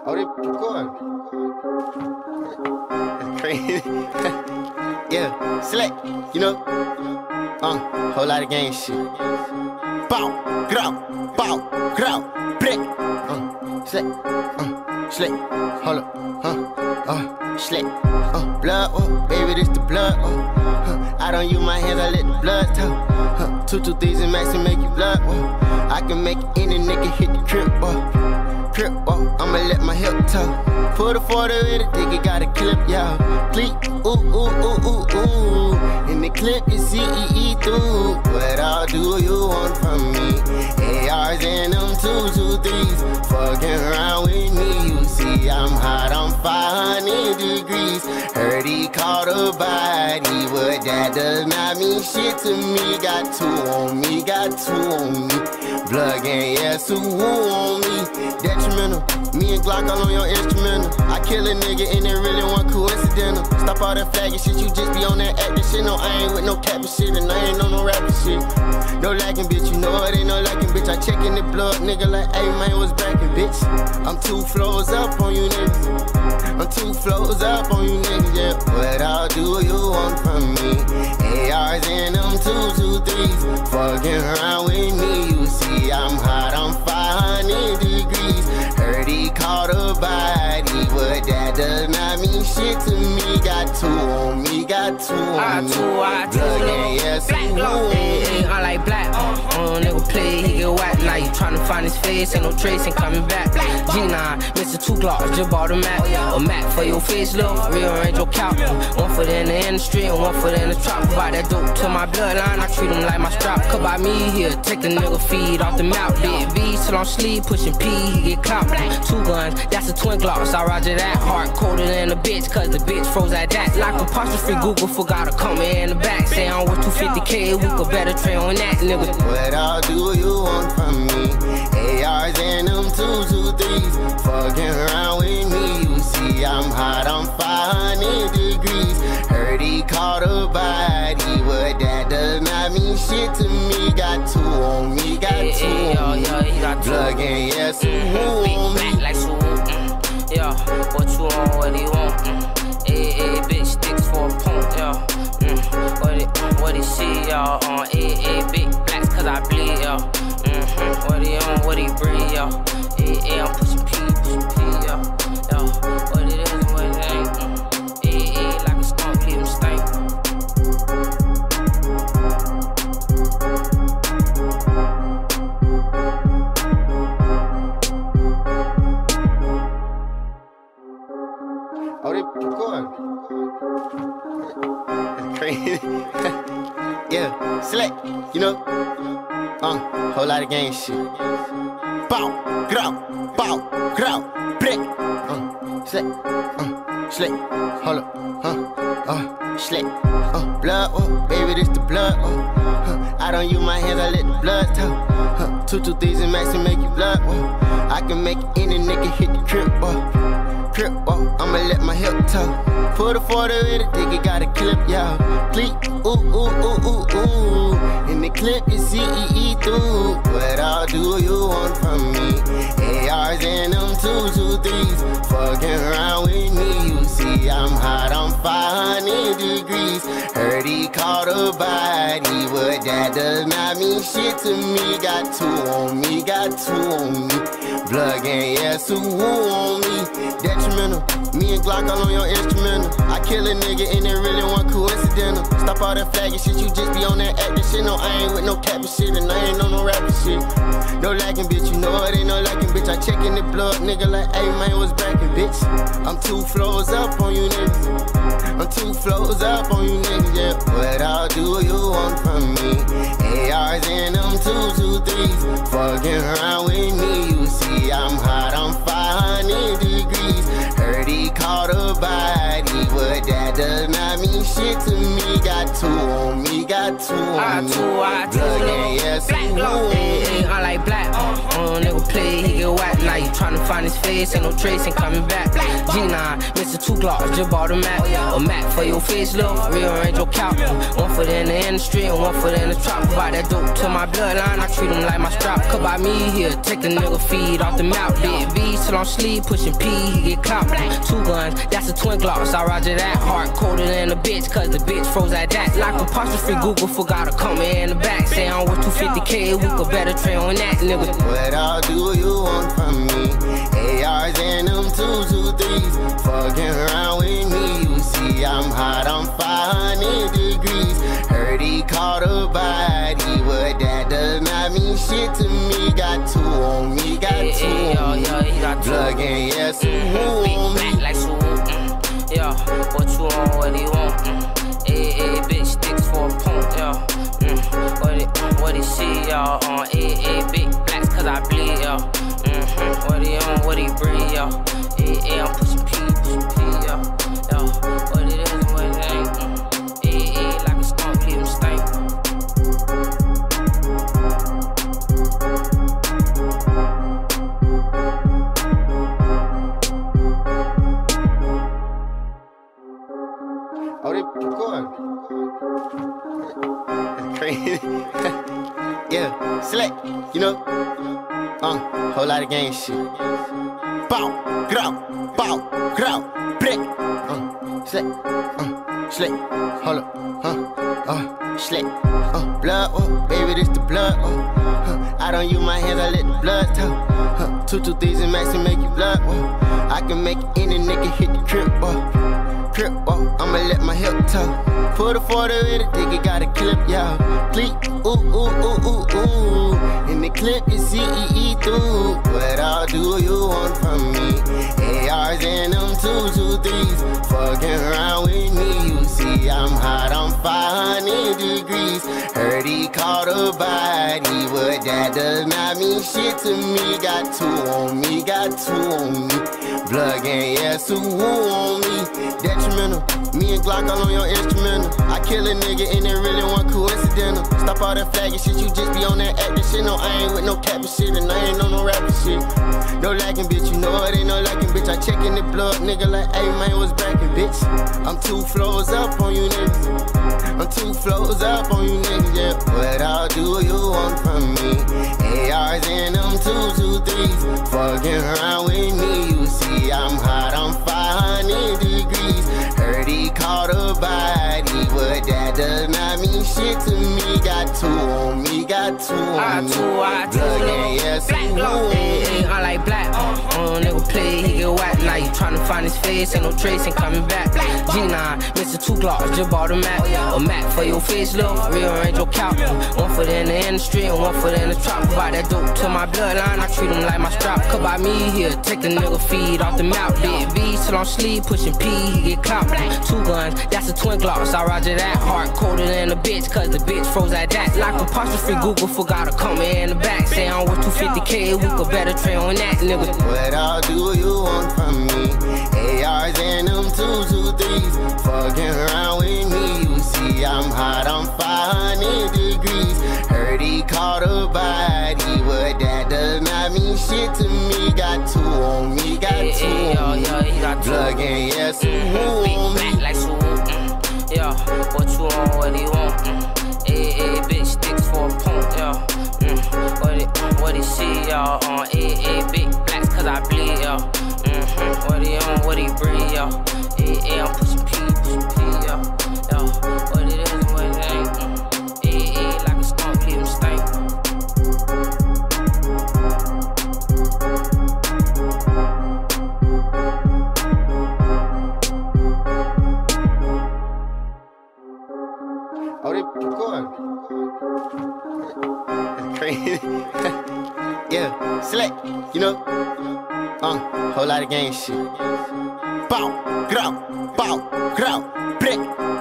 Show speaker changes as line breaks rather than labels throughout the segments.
Oh, they recording. That's crazy. Yeah, select, you know. Whole lot of gang shit. Bow, grow, brick. Select, hold up, select, blood, baby, this the blood, I don't use my hands, I let the blood talk, 2, 2, 3s and max and make you blood, I can make any nigga hit the crib, I'ma let my hip talk. Put a 40 with a dick, it got a clip, y'all. Click, ooh. In the clip, you see through. What all do you want from me? ARs and them 2, 2, 3s. Fucking around with me, you see I'm hot, I'm 500 degrees. Heard he caught a body, but that does not mean shit to me. Got 2 on me, Blood gang, yeah, so woo on me. Detrimental, me and Glock all on your instrumental. I kill a nigga and it really wasn't coincidental. Stop all that flagging shit, you just be on that acting shit. No, I ain't with no capping shit and I ain't on no rapping shit. No lacking, bitch, you know it ain't no lacking, bitch. I checkin' the blood, nigga, like, hey, man, what's brackin', bitch? I'm 2 floors up on you niggas. I'm 2 floors up on you niggas, yeah. What all do you want from me? ARs and them 2, 2, 3s. Fucking around with me, you see I'm hot, I'm 500 degrees. Heard he caught a body, but that does not mean shit to me. Got 2 on me, Blood gang, yeah, so
I like black, nigga play, he get whacked. Like tryna find his face, ain't no trace, ain't coming back. G9, Mr. 2 Glocks, just bought a Mac. A Mac for your face, look, rearrange your couch. 1 foot in the industry and 1 foot in the trap. Provide that dope to my bloodline, I treat him like my strap. Cut by me here, take the nigga feed off the mouth. Big V till I'm sleep, pushing P, he get clout. 2 guns, that's a twin Glocks, I roger that. Heart colder than a bitch, cause the bitch froze at that. Like apostrophe Google, forgot to come in the back. Say I'm worth 250K, we could better train on that, nigga.
What all do you want from me? ARs and them 2, 2, 3s. Fucking around with me, you see I'm hot, I'm 500 degrees. Heard he caught a body, but that does not mean shit to me. Got 2 on me, Blood gang, yeah, so who on me?
Like so, yeah, what you on, what do you want? Bitch, sticks for a pump, yeah. What he see, y'all, on big blacks, cause I bleed, y'all. What he on, what he breathe, y'all. I'm pushing P, y'all. What it is and what it ain't. Like a skunk, leave him stank.
Oh, they recording. That's crazy. Yeah, select, you know. Whole lot of gang shit. Bow, grow, brick. Select, hold up, select, blood, baby, this the blood, I don't use my hands, I let the blood talk, 2, 2, 3s and max and make you blood, I can make any nigga hit the crib, I'ma let my hip talk. Put a 40 with a dick, it got a clip, y'all. Click, ooh. In the clip, you see through. What all do you want from me? ARs and them 2, 2, 3s. Fucking around with me, you see I'm hot, I'm 500 degrees. Heard he caught a body, but that does not mean shit to me. Got 2 on me, Blood gang, yeah, so woo on me. Detrimental, me and Glock all on your instrumental. I kill a nigga and it really wasn't coincidental. Stop all that flagging shit, you just be on that acting shit. No, I ain't with no capping shit and I ain't on no rapping shit. No lacking, bitch, you know it ain't no lacking, bitch. I checkin' the blood, nigga, like, hey, man, what's brackin', bitch? I'm 2 floors up on you niggas. I'm 2 floors up on you niggas, yeah. What all do you want from me? ARs and them 2, 2, 3s. Fucking around with me, you see I'm hot, I'm 500 degrees. Heard he caught a body, but that does not mean shit to me. Got 2 on me,
Blood
gang, yeah, so who on me?
I like black, nigga play, he get whacked. Like tryna find his face, ain't no trace, ain't coming back. G9, Mr. 2 Glocks, just bought a Mac. A Mac for your face, look, rearrange your couch. One foot in the industry and one foot in the trap. Provide that dope to my bloodline, I treat him like my strap. Cut by me here, take the nigga feed off the mouth. Big V till I'm sleep, pushing P, he get clout. 2 guns, that's a twin Glocks, I roger that. Heart colder than a bitch, cause the bitch froze at that. Like apostrophe Google, forgot to come in the back. Say I'm worth 250K, we could better train on that, nigga.
What all do you want from me? ARs and them 223s. Fucking around with me, you see I'm hot, I'm 500 degrees. Heard he caught a body, but that does not mean shit to me. Got 2 on me, got 2 on me. Plug in, yes, who on me?
Like so, yeah, what you on, what he want? Bitch, sticks for a pump, yeah. What he see, y'all, on big blacks, cause I bleed, y'all. What he on, what he breathe, y'all. I'm pushing P, y'all. What it is and what it ain't. Like a skunk, leave him stink.
Oh, they recording. That's crazy. Yeah, select, you know. Whole lot of gang shit. Bow, grow, brick. Select, hold up, select. Blood, baby, this the blood. I don't use my hands, I let the blood talk. 2 2 3s and max and make you blood. I can make any nigga hit the crib, I'ma let my hip talk. Put a 40 with a dick, it got a clip, y'all. Click, ooh. And the clip is CEE through. What all do you want from me? ARs and them 2 2 3s. Fucking around with me, you see I'm hot, I'm 500 degrees. Heard he caught a body, but that does not mean shit to me. Got 2 on me, got 2 on me. Plug in, yes, who on me? Detrimental, me and Glock all on your instrumental. I kill a nigga and it really wasn't coincidental. Stop all that flagging shit, you just be on that acting shit. No, I ain't with no capping shit and I ain't on no rapping shit. No lagging, bitch, you know it ain't no lacking, bitch. I checkin' the blood, nigga, like, hey, man, what's brackin', bitch? I'm 2 floors up on you niggas. I'm 2 floors up on you niggas, yeah. What all do you want from me? ARs and them 2 2 3s. Fucking around with me, you see I'm hot, I'm 500 degrees. Heard he caught a body, but that does not mean shit to me. Got 2 on me, got 2 on me. Plug in, yes, who on me?
I like black, nigga play, he get whack. Now you tryna find his face, ain't no trace, ain't coming back. G9, Mr. 2 Glocks, just bought a Mac. A Mac for your face, look, rearrange your couch. One foot in the industry and one foot in the trap. Provide that dope to my bloodline, I treat him like my strap. Cut by me here, take the nigga feed off the mouth. Big V till I'm sleep, pushing P, he get clout. 2 guns, that's a twin Glocks, I roger that. Heart colder than a bitch, cause the bitch froze at that. Like apostrophe Google, forgot to come in the back. Say I'm worth 250K, we could better train on that, nigga.
What all do you want from me? ARs and them 2 2 3s. Fucking around with me, you see I'm hot, I'm 500 degrees. Heard he caught a body, but that does not mean shit to me. Got 2 on me, got 2 on me. Plug in, yes, who on me?
Like so, yeah, what you on, what he want? Bitch, sticks for a pump, yeah. What he see, y'all, on big blacks, cause I bleed, y'all. What he on, what he breathe, y'all. I'm pushing P, y'all. What it is and what it ain't. Like a skunk, leave him stink.
Oh, they recording. That's crazy. Yeah, select, you know. Whole lot of gang shit. Bow, grow, brick.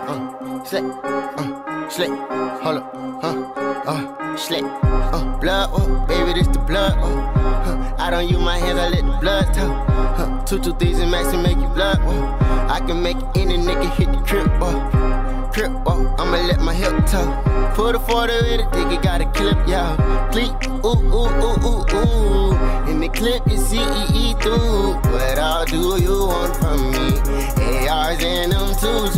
Select, hold up, select. Blood, baby, this the blood. I don't use my hands, I let the blood talk. 2 2 3s and max and make you blood. I can make any nigga hit the crib, Crip walk, I'ma let my hip talk. Put a 40 with it, think it got a clip, y'all. Click, ooh, ooh, ooh, ooh, ooh. In the clip, you CEE through. What all do you want from me? ARs and them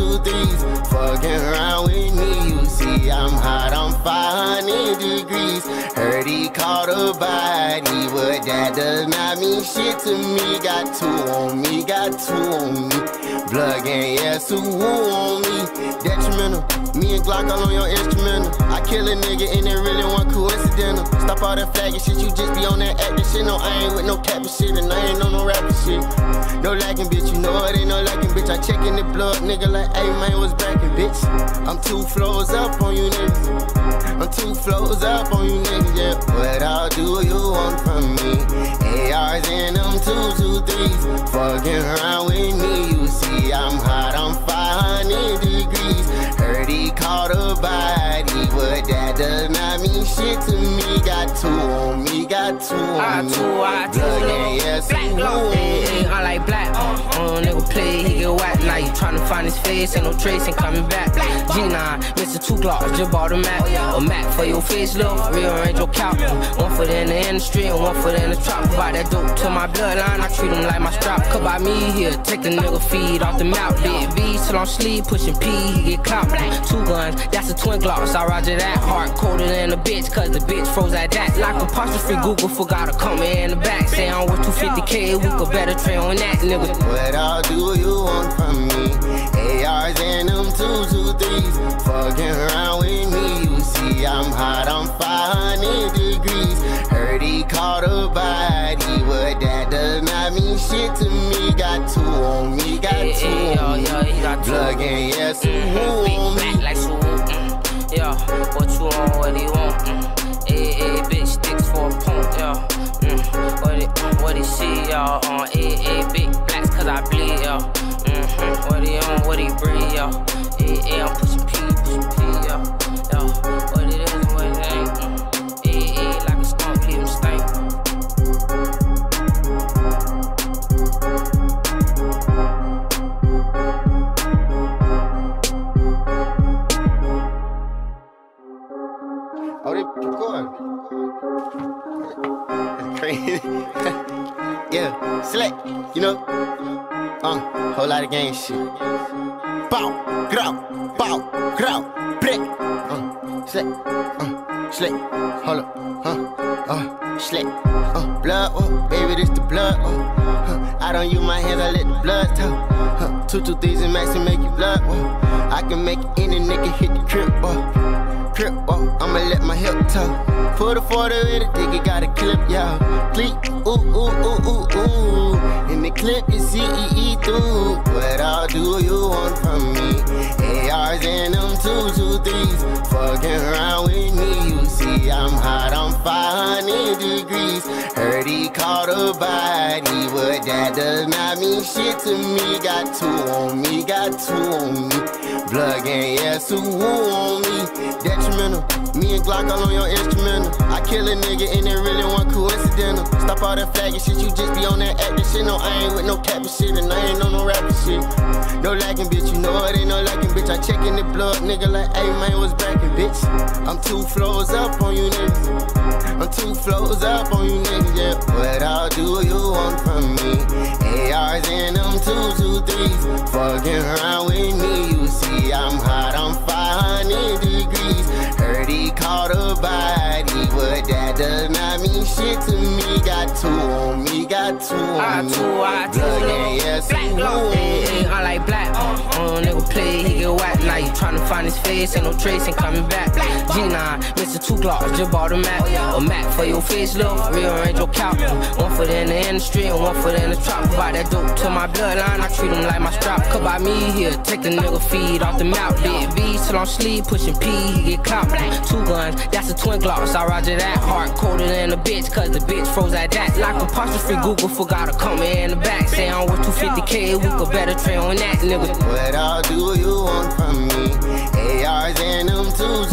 223s. Fucking around with me, you see I'm hot, I'm 500 degrees. Heard he caught a body, but that does not mean shit to me. Got two on me, got two on me. Blood gang, yeah, so woo on me. Detrimental, me and Glock all on your instrumental. I kill a nigga and it really wasn't coincidental. Stop all that flagging shit, you just be on that acting shit. No, I ain't with no capping shit and I ain't on no rapping shit. No lacking, bitch, you know it ain't no lacking, bitch. I checkin' the blood, nigga, like, hey, man, what's brackin', bitch? I'm 2 floors up on you niggas. I'm 2 floors up on you niggas, yeah. What all do you want from me? ARs and them 223s. Fucking around with me, you see I'm hot, I'm 500 degrees. Heard he caught a body, but that does not mean shit to me. Got two on me, got two on me. Blood gang, yeah, so who on me?
I like black. Nigga play, he get whacked. Now you tryna find his face, ain't no trace, ain't coming back. G9, Mr. 2 Glocks, just bought a Mac. A Mac for your face, look, rearrange your couch. 1 foot in the industry and 1 foot in the trap. Provide that dope to my bloodline, I treat him like my strap. Cut by me here, take the nigga feed off the mouth. Big V till I'm sleep, pushing P, he get clout. 2 guns, that's a twin Glocks, I roger that. Heart colder than a bitch, cause the bitch froze at that. Like apostrophe Google, forgot to come in the back. Say I'm worth 250K, we could better train on that, nigga.
What all do you want from me? ARs and them 223s. Fucking around with me, you see I'm hot, I'm 500 degrees. Heard he caught a body, but that does not mean shit to me. Got two on me, got two on me. Blood gang, yeah, so who on me?
Like so, yeah, what you on, what do you want? Bitch, sticks for a pump, yeah. What he see, y'all, on big blacks, cause I bleed, y'all. What he on, what he breathe, y'all. I'm pushing P, y'all. What it is and what it ain't. Like a skunk, leave him stink.
Oh, they recording. That's crazy. Yeah, select, you know. Whole lot of gang shit. Bow, grow, break. Select, hold up, select, blood, baby, this the blood, I don't use my hands, I let the blood talk, 2 2 3s and max and make you blood, I can make any nigga hit the crib, Crip walk, I'ma let my hip talk. Put a 40 with it, think it got a clip, y'all. Click, ooh, ooh, ooh, ooh, ooh. In the clip, you CEE through. What all do you want from me? ARs and them 223s. Fucking around with me, you see I'm hot, I'm 500 degrees. Heard he caught a body, but that does not mean shit to me. Got two on me, got two on me. Blood gang, yeah, so who on me? Detrimental, me and Glock all on your instrumental. I kill a nigga and it really wasn't coincidental. Stop all that flagging shit, you just be on that acting shit. No, I ain't with no capping shit and I ain't on no rapping shit. No lacking, bitch, you know it ain't no lacking, bitch. I checkin' the blood, nigga, like, hey, man, what's brackin', bitch? I'm 2 floors up on you niggas. I'm 2 floors up on you niggas, yeah. What all do you want from me? ARs and them 223s. Fucking around with me, you see I'm hot, I'm 500 degrees. Heard he caught a body, but that does not mean shit to me. Got two on me, got two on me. Blood gang, yeah, so who on me?
I like black. Nigga play, he get whacked. Now you tryna find his face, ain't no trace, ain't coming back. G9, Mr. 2 Glocks, just bought a Mac. A Mac for your face, look, rearrange your couch. 1 foot in the industry and 1 foot in the trap. Provide that dope to my bloodline, I treat him like my strap. Cut by me here, take the nigga feed off the mouth. Big V till I'm sleep, pushing P, he get clout. 2 guns, that's a twin Glocks, I roger that. Heart colder than a bitch, cause the bitch froze at that. Like apostrophe Google, forgot to come in the back. Say I'm worth 250K, we could better train on that, nigga.
What all do you want from me? ARs and them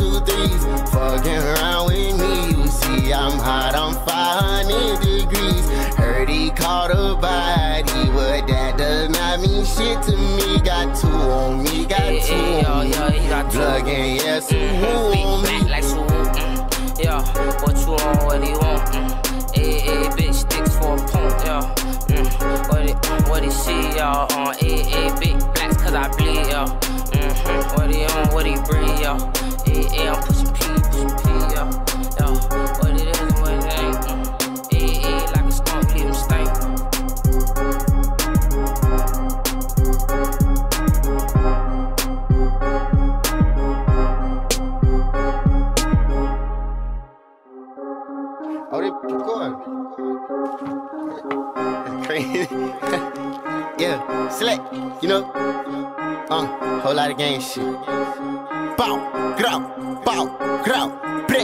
223s. Fucking around with me, you see I'm hot, I'm 500 degrees. Heard he caught a body, but that does not not mean shit to me. Got two on me, got two on me. Blood gang, yeah, so who on me?
Like so, yeah, what you on, what do you want? Bitch, sticks for a pump, yeah. What he see, y'all, on big blacks, cause I bleed, y'all. What he on, what he breathe, y'all. I'm pushing P, y'all. What it is and what it ain't. Like a skunk, leave him stank.
Oh, they recording. That's crazy. Yeah, select, you know. Whole lot of gang shit. Bow, grow, break.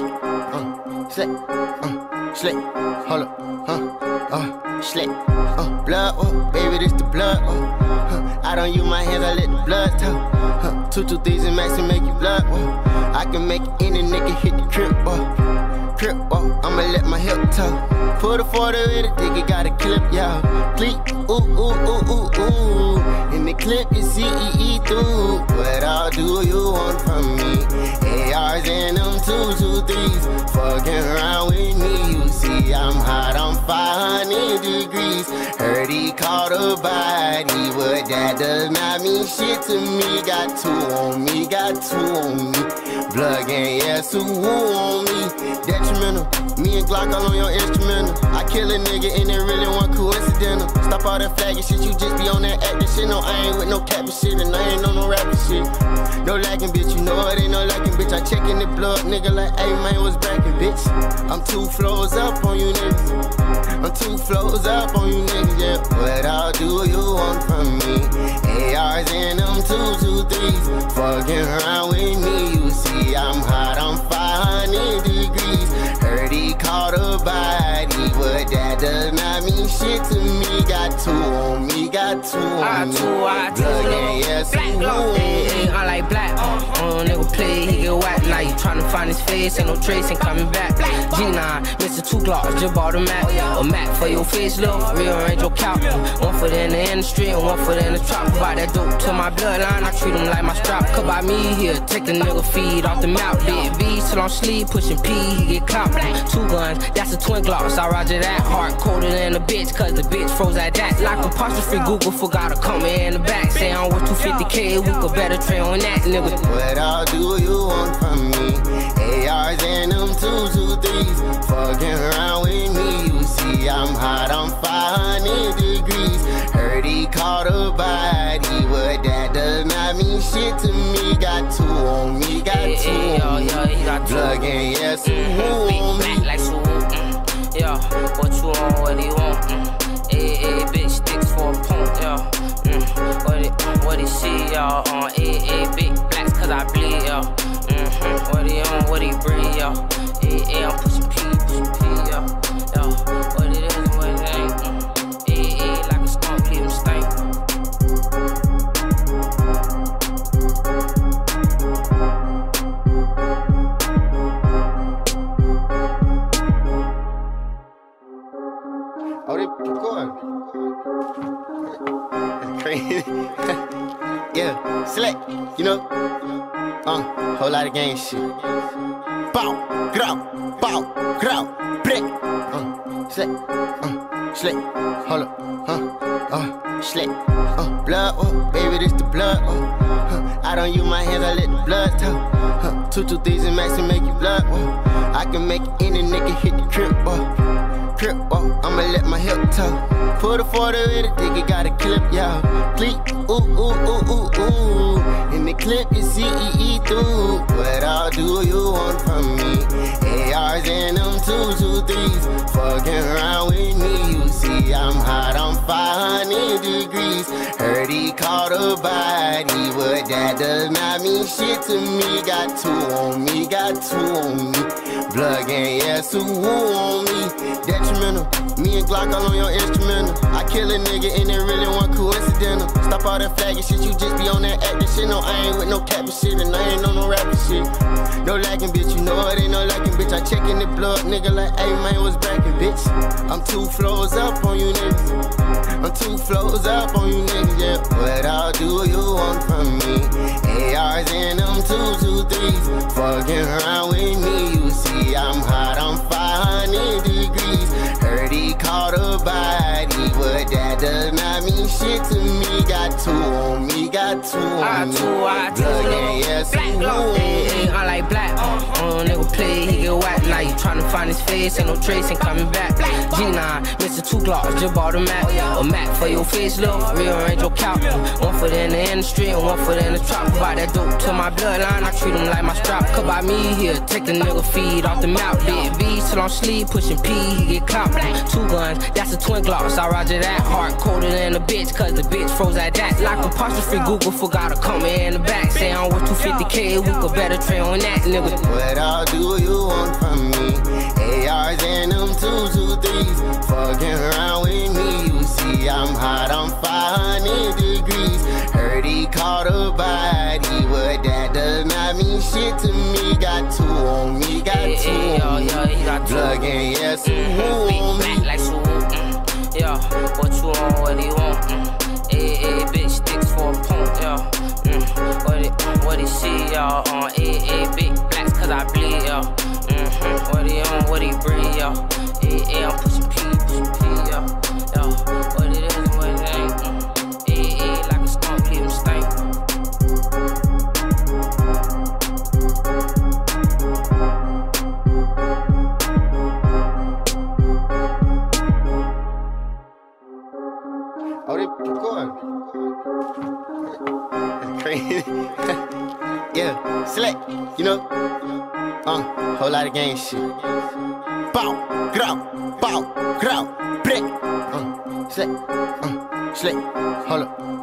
Select, hold up, select, blood, baby, this the blood, I don't use my hands, I let the blood talk, 2, 2, 3s and max and make you blood, I can make any nigga hit the crib, I'ma let my hip talk. Put a 40 with a dick, it got a clip, y'all. Click, ooh. In the clip, you see through. What all do you want from me? ARs and them 2, 2, 3s. Fucking around with me, you see I'm hot, I'm 500 degrees. Heard he caught a body, but that does not mean shit to me. Got two on me, Blood gang, yeah, so who on me? Detrimental, me and Glock all on your instrumental. I kill a nigga and it really wasn't coincidental. Stop all that flagging shit, you just be on that acting shit. No, I ain't with no capping shit and I ain't on no rapping shit. No lacking, bitch, you know it ain't no lacking, bitch. I checkin' the blood, nigga, like, hey, man, what's brackin', bitch? I'm 2 floors up on you niggas. Yeah. What all do you want from me? ARs and them 2, 2, 3s. Fucking around with me, you see I'm hot, I'm 500 degrees. Heard he caught a body, but that does not mean shit to me. Got two on me, Blood gang, yeah, so who on me?
I like black, nigga play, he get whacked. Now you tryna find his face, ain't no trace, ain't coming back. G9, Mr. 2 Glocks, just bought a Mac. A Mac for your face, look, rearrange your couch. 1 foot in the industry and 1 foot in the trap. Provide that dope to my bloodline, I treat him like my strap. Cut by me here, take the nigga feed off the mouth. Big V till I'm sleep, pushing P, he get clout. 2 guns, that's a twin Glocks, I roger that. Heart colder than a bitch, cause the bitch froze at that. Like apostrophe Google, forgot to come in the back. Say I'm worth 250K, we could better trade on that, nigga.
What all do you want from me? ARs and them 2, 2, 3s. Fucking around with me, you see I'm hot, I'm 500 degrees. Heard he caught a body, but that does not mean shit to me. Got two on me, Blood gang, yeah, so who on me?
Like so, yeah, what you on, what do you want? Bitch, sticks for a pump, yeah. What he see, y'all, on big blacks, cause I bleed, y'all. What he on, what he breathe, y'all. I'm pushing P, y'all. What it is and what it ain't. Like a skunk, leave him stank.
Oh, they recording. That's crazy. Yeah, select, you know. Whole lot of gang shit. Bow, grow, break. Select, hold up, select, blood, baby, this the blood, I don't use my hands, I let the blood talk, 2, 2, 3s and max and make you blood, I can make any nigga hit the crib, I'ma let my hip talk. Put a 40 with a dick, it got a clip, y'all. Click, ooh. In the clip, you see through. What all do you want from me? ARs and them 2, 2, 3s. Fucking around with me, you see I'm hot, I'm 500 degrees. Heard he caught a body, but that does not mean shit to me. Got two on me, Blood gang, yeah, so who on me? Detrimental, me and Glock all on your instrumental. I kill a nigga and it really wasn't coincidental. Stop all that flagging shit, you just be on that acting shit. No, I ain't with no capping shit and I ain't on no rapping shit. No lacking, bitch, you know it ain't no lacking, bitch. I checkin' the blood, nigga, like, hey, man, what's brackin', bitch? I'm 2 floors up on you niggas. Yeah. do you want from me? ARs and them 223s, fucking around with me. You see I'm hot, I'm 500 degrees. Heard he caught a body, but that does not mean shit to me. Got two on me, got two on me. Blood gang, yes,
I like black. Nigga play, he get whacked. Now you tryna find his face, ain't no trace, ain't coming back. G9, Mr. 2 Glocks, just bought a Mac. A Mac for your face, look, rearrange your couch. One foot in the industry and one foot in the trap. Provide that dope to my bloodline, I treat him like my strap. Cut by me here, take the nigga feed off the mouth. Big B, till I'm sleep, pushing P, he get clout. 2 guns, that's a twin Glocks, I roger that. Heart colder than a bitch, cause the bitch froze at that. Like apostrophe, Google forgot to come in the back. Say I'm worth 250K, we could better train on that, nigga.
What all do you want from me? ARs and them 223s, fucking around with me. You see I'm hot, I'm 500 degrees. Heard he caught a body, but that does not mean shit to me. Got two on me, got two on me. Blood gang, yes, who on me?
Like so, yeah, what you on, what do you want? Bitch, sticks for a pump, yeah. What he see, y'all, on big blacks, cause I bleed, y'all. What he on, what he breathe, y'all. I'm pushing P, y'all. What it is and what it ain't. Like a skunk, leave him stink.
Oh, they recording. Crazy. Yeah, select, you know. Whole lot of gang shit. Bow, grow, brick. Select, hold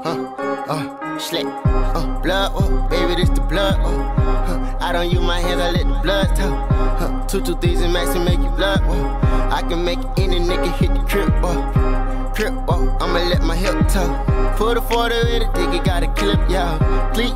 up, select. Blood, baby, this the blood. I don't use my hands, I let the blood talk. 2 2 3s and max to make you blood. I can make any nigga hit the crib, crip, I'ma let my hip talk. Put a 40 with a dick, it got a clip, y'all. Click,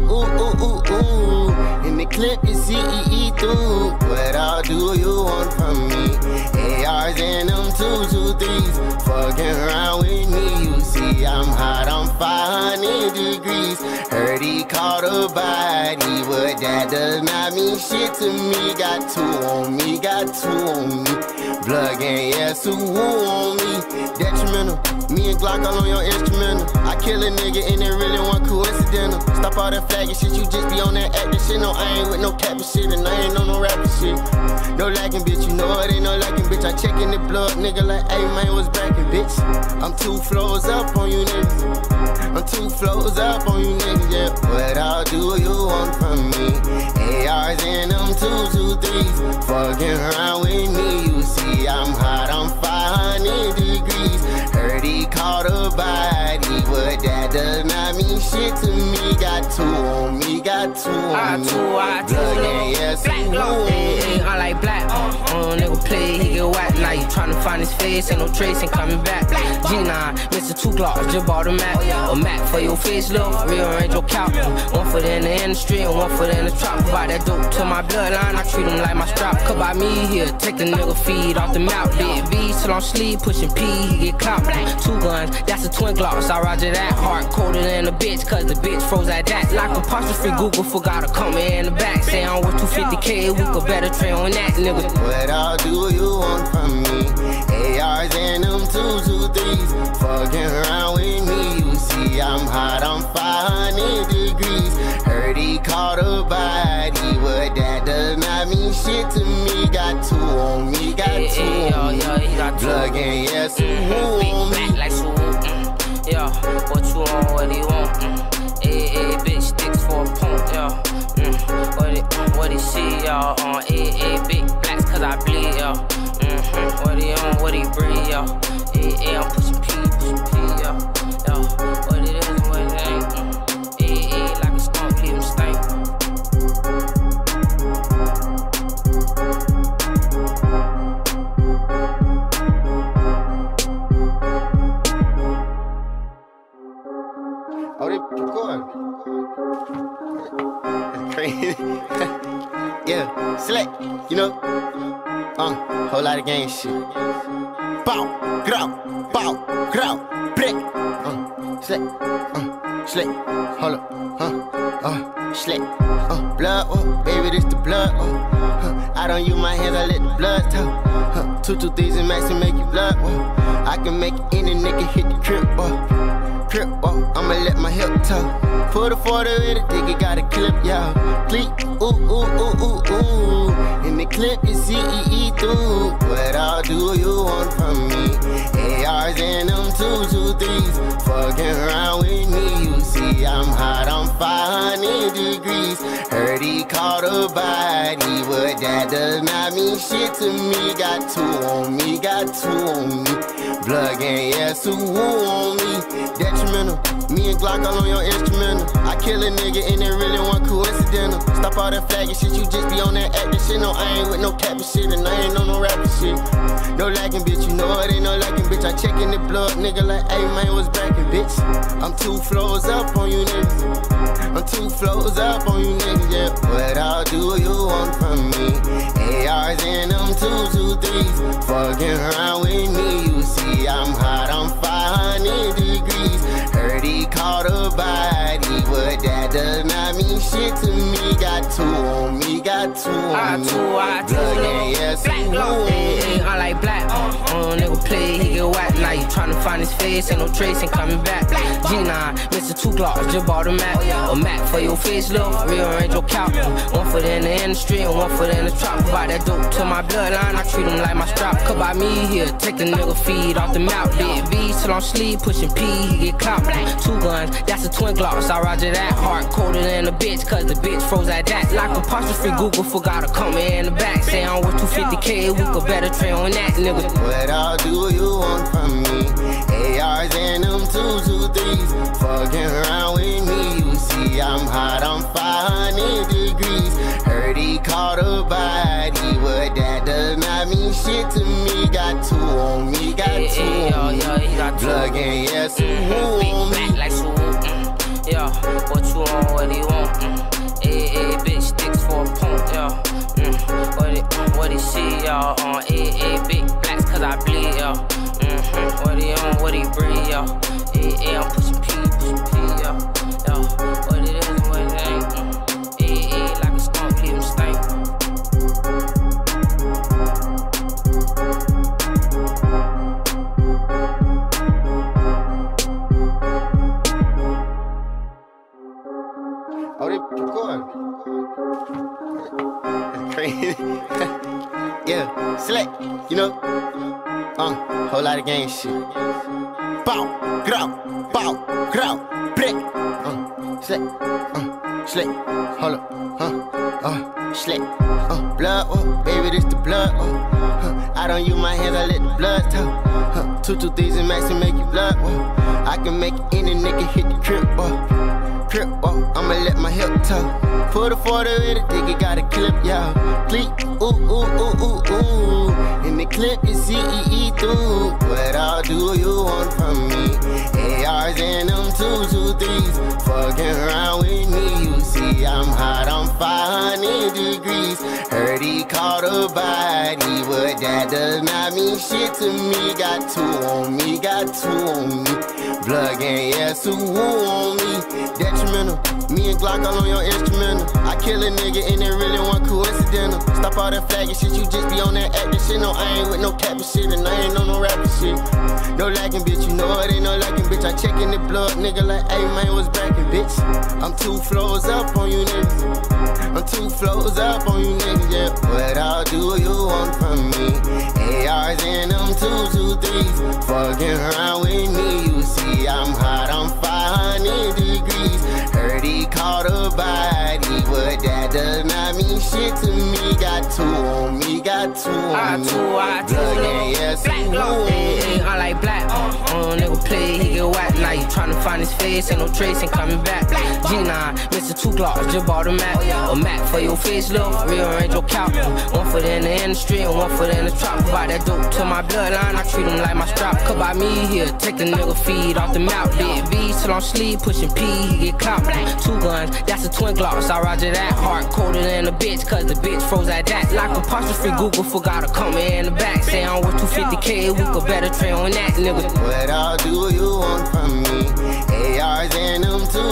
ooh. In the clip, you see through. What all do you want from me? ARs and them 223s, fucking around with me. You see I'm hot, I'm 500 degrees. Heard he caught a body, but that does not mean shit to me. Got two on me, got two on me. Blood gang, yes, who on me? Detrimental, me and Glock all on your instrumental. I kill a nigga and it really wasn't coincidental. Stop all that flagging shit, you just be on that acting shit. No, I ain't with no capping shit and I ain't on no rapping shit. No lacking, bitch, you know it ain't no lacking, bitch. I checkin' the blood, nigga, like, hey, man, what's brackin', bitch? I'm 2 floors up on you niggas. I'm 2 floors up on you niggas, yeah. What all do you want from me? ARs and them 2 2 3s, fucking around with me. You see I'm hot, I'm 500 degrees. Heard he caught a body, but that does not mean shit to me. Got two on me, got two on me. Blood gang, yes, who on me?
I like black. Nigga play, he get whacked. Now you tryna find his face, ain't no trace, ain't coming back. G9, Mr. 2 Glocks, just bought a Mac. A Mac for your face, look, rearrange your couch. One foot in the industry and one foot in the trap. Provide that dope to my bloodline, I treat him like my strap. Cut by me here, take the nigga feed off the mouth. Big B, till I'm sleep, pushing P, he get clout. 2 guns, that's a twin Glocks, I roger that. Heart colder than a bitch, cause the bitch froze at that. Like apostrophe, Google forgot to come in the back. Say I'm worth 250K, we could better train on that, nigga.
What all do you want from me? ARs and them 2 2 3s, fucking around with me. You see I'm hot, I'm 500 degrees. Heard he caught a body, but that does not mean shit to me. Got two on me, got two on me. Blood gang, yes, who on me?
Like so, yeah, what you on, what do you want? Bitch, sticks for a pump, yeah. What he see, y'all, on big blacks, cause I bleed, y'all. What he on, what he breathe, y'all. I'm pushing P, y'all. What it is and what it ain't. Like a skunk, leave him stink.
Oh, they recording. Crazy. Yeah, select, you know. Whole lot of gang shit. Bow, grow, brick. Select, slick, hold up, slick, blood, baby, this the blood, I don't use my hands, I let the blood talk, 2 2 3s and max to make you blood, I can make any nigga hit the crib, I'ma let my hip talk. Put a 40 with a dick, it got a clip, y'all. Clip, ooh. In the clip, you see through. What all do you want from me? ARs and them 2 2 3s. Fucking around with me, you see I'm hot, I'm 500 degrees. Heard he caught a body, but that does not mean shit to me. Got 2 on me, Blood gang, yeah, so woo on me. Detrimental, me and Glock all on your instrumental. I kill a nigga and it really wasn't coincidental. Stop all that flagging shit, you just be on that acting shit. No, I ain't with no capping shit and I ain't on no rapping shit. No lacking, bitch, you know it ain't no lacking, bitch. I checkin' the blood, nigga, like, hey, man, what's brackin', bitch? I'm 2 floors up on you niggas. I'm 2 floors up on you niggas, yeah. What all do you want from me? ARs and them 2 2 3s. Fucking around with me, you see I'm hot, I'm 500 degrees. Heard he caught a body, but that does not mean shit to me. Got 2 on me, Blood gang, yeah, so woo on me.
I like black, nigga play, he get whacked. Now you tryna find his face, ain't no trace, ain't coming back. G9, Mr. 2 Glocks, just bought a Mac. A Mac for your face, look, rearrange your couch. 1 foot in the industry and 1 foot in the trap. Provide that dope to my bloodline, I treat him like my strap. Cut by me here, take the nigga feed off the mouth. Big V till I'm sleep, pushing P, he get clout. 2 guns, that's a twin Glocks, I roger that. Heart colder than a bitch, cause the bitch froze at that. Like apostrophe Google, forgot to come in the back. Say I'm worth 250K, we could better train on that, nigga.
What all do you want from me? ARs and them 2 2 3s. Fucking around with me, you see I'm hot, I'm 500 degrees. Heard he caught a body, but that does not mean shit to me. Got 2 on me, got 2 on me. Blood gang, yeah, so woo on me.
Like so, yeah, what you want, what do you want? Bitch, sticks for a pump, yeah. What he see, y'all? Big blacks, cause I bleed, y'all. What he on, what he breathe, y'all. I'm pushing P, y'all. What it is and what it ain't. Like a skunk, leave him stink.
Oh, they recording. Crazy. Yeah, select, you know. Whole lot of gang shit. Bow, grow, blick. Slick, hold up, slick. Blood, baby, this the blood. I don't use my hands, I let the blood talk. 2 2 3s and max to make you blood. I can make any nigga hit the crib, I'ma let my hip talk. Put a 40 with a dick, it got a clip, y'all. Clip, ooh. In the clip, you see through. What all do you want from me? ARs and them 2 2 3s. Fucking around with me, you see I'm hot, I'm 500 degrees. Heard he caught a body, but that does not mean shit to me. Got 2 on me, Blood gang, yeah, so woo on me. Detrimental, me and Glock all on your instrumental. I kill a nigga and it really wasn't coincidental. Stop all that flagging shit, you just be on that acting shit. No, I ain't with no capping shit and I ain't on no rapping shit. No lacking, bitch, you know it ain't no lacking, bitch. I checkin' the blood, nigga, like, hey, man, what's brackin', bitch? I'm 2 floors up on you niggas. I'm 2 floors up on you niggas, yeah. What all do you want from me? ARs and them 2 2 3s. Fucking around with me, you see I'm hot, I'm 500 degrees. Heard he caught a body, but that does not mean shit to me. Got 2 on me, Blood gang, yeah, so woo on me.
I like black, nigga play, he get whacked. Now you tryna find his face, ain't no trace, ain't coming back. G9, Mr. 2 Glocks, just bought a Mac. A Mac for your face, look, rearrange your couch. 1 foot in the industry and 1 foot in the trap. Provide that dope to my bloodline, I treat him like my strap. Cut by me here, take the nigga feed off the mouth. Big V till I'm sleep, pushing P, he get clout. 2 guns, that's a twin Glocks, I roger that. Heart colder than a bitch, cause the bitch froze at that. Like apostrophe Google, forgot to come in the back. Say I'm worth 250K, we could better train on that, nigga.
What all do you want from me? ARs and them 2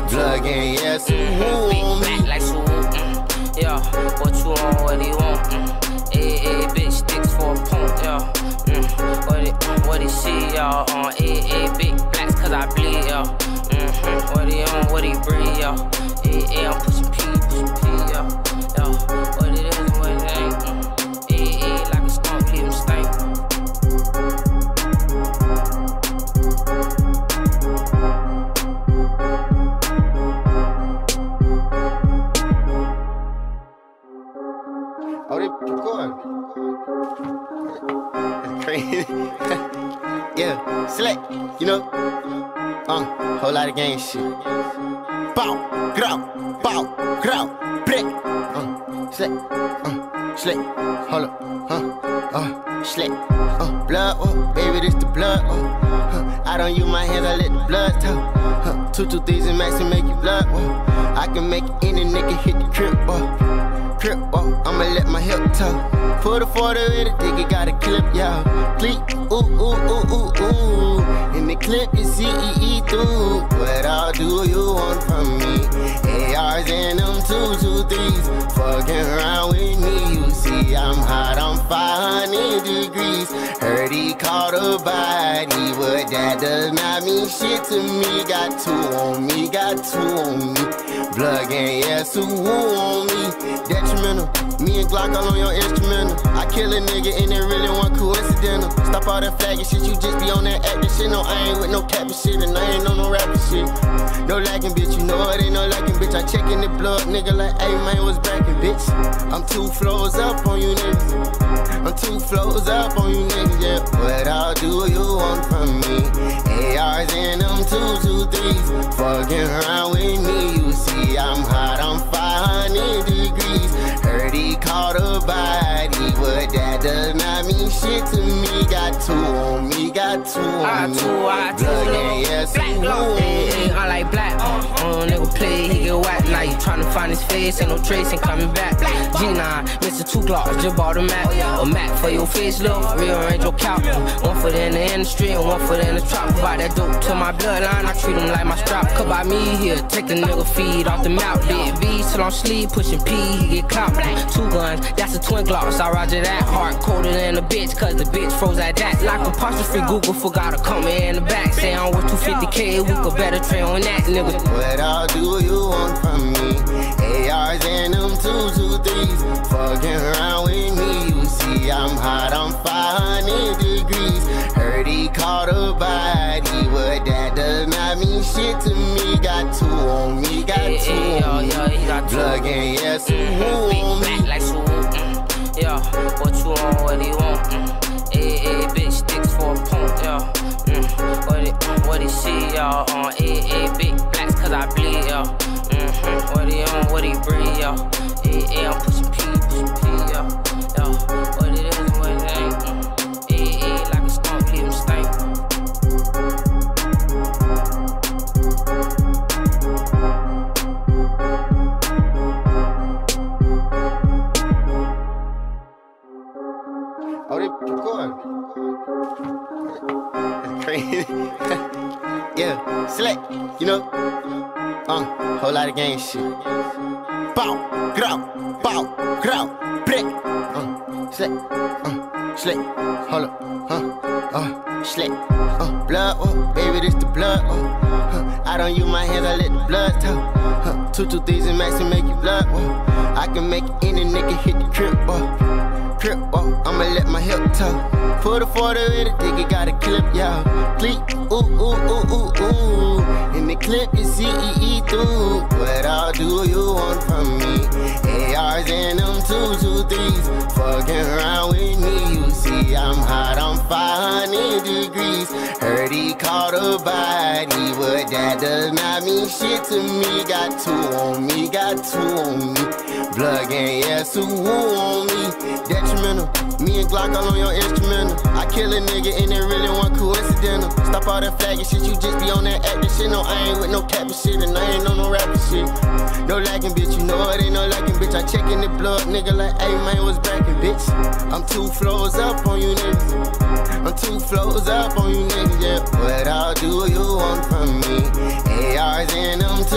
Blood gang, yeah, so who
big
on
black
me?
like so. Yeah, what you on, what he want? AA bitch sticks for a pump, yeah. What he see, y'all? AA big blacks, cause I bleed, yeah. What he on, what he breathe, yeah. AA, I'm pushing P, yeah. Yeah, what it is and what it ain't. AA like a skunk, leave him stink.
Oh, they recording. That's crazy. Yeah, select, you know. Whole lot of gang shit. Bow, grow, brick. Select, hold up, select. Blood, baby, this the blood. I don't use my hands, I let the blood talk. 2, 2, 3s and max and make you blood. I can make any nigga hit the crib, crip walk, I'ma let my hip talk. Put a 40 with a dick, it got a clip, y'all. Click, ooh. In the clip, you see through. What all do you want from me? ARs and them 2, 2, 3s. Fucking around with me, you see I'm hot, I'm 500 degrees. Heard he caught a body, but that does not mean shit to me. Got 2 on me, Blood gang, yeah, so who on me? Detrimental, me and Glock all on your instrumental. I kill a nigga and it really wasn't coincidental. Stop all that flagging shit, you just be on that acting shit. No, I ain't with no capping shit and I ain't on no rapping shit. No lacking, bitch, you know it ain't no lacking, bitch. I checkin' the blood, nigga, like, hey, man, what's brackin', bitch? I'm 2 floors up on you niggas. I'm 2 floors up on you niggas, yeah. What all do you want from me? ARs and them 2, 2, 3s. Fucking around with me, you see I'm hot, I'm 500 degrees. Heard he caught a body, but that does not mean shit to me. Got 2 on me, got 2 on me. Blood gang, yeah, so who on me?
I like black. Nigga play, he get whack. Now you tryna find his face, ain't no trace, ain't coming back. G9, Mr. 2 Glocks, just bought a Mac. A Mac for your face, look, rearrange your couch. 1 foot in the industry and 1 foot in the trap. Provide that dope to my bloodline, I treat him like my strap. Cut by me here, take the nigga feed off the mouth. Big V till I'm sleep, pushing P, he get clout. 2 guns, that's a twin Glocks, I roger that. Heart colder than a bitch, cause the bitch froze at that. Like apostrophe Google, forgot to come in the back. Say I'm worth 250K, we could better train on that, nigga.
What all do you want from me? ARs and them 2, 2, 3s. Fucking around with me, you see I'm hot, I'm 500 degrees. Heard he caught a body, but that does not mean shit to me. Got 2 on me, got 2 on me. Blood gang, yeah, so who on me?
Like so, yeah, what you on, what he want? AA bitch sticks for a pump, yeah. What he see, y'all? AA big blacks, cause I bleed, yeah. What he on, what he breathe, yeah. AA, I'm pushing P, yeah. Yeah, what it is and what it ain't. AA like a skunk, leave him stink.
Oh, they recording. That's crazy. Yeah, select, you know. Whole lot of gang shit. Bow, grow, brick. Select, hold up, select. Blood, baby, this the blood. I don't use my hands, I let the blood talk. 2, 2, 3s and max and make you blood. I can make any nigga hit the crib, crip walk, I'ma let my hip talk. Put a 40 with a dick, it got a clip, y'all. Click, ooh. In the clip, you see through. What all do you want from me? ARs and them 2, 2, 3s. Fucking around with me, you see I'm hot, I'm 500 degrees. Heard he caught a body, but that does not mean shit to me. Got 2 on me, Blood gang, yeah, so who on me? Detrimental, me and Glock all on your instrumental. I kill a nigga and it really wasn't coincidental. Stop all that flagging shit, you just be on that acting shit. No, I ain't with no capping shit and I ain't on no rapping shit. No lacking, bitch, you know it ain't no lacking, bitch. I checkin' the blood, nigga, like, hey, man, what's brackin', bitch? I'm 2 floors up on you niggas. I'm 2 floors up on you niggas, yeah. What all do you want from me? ARs and them 2,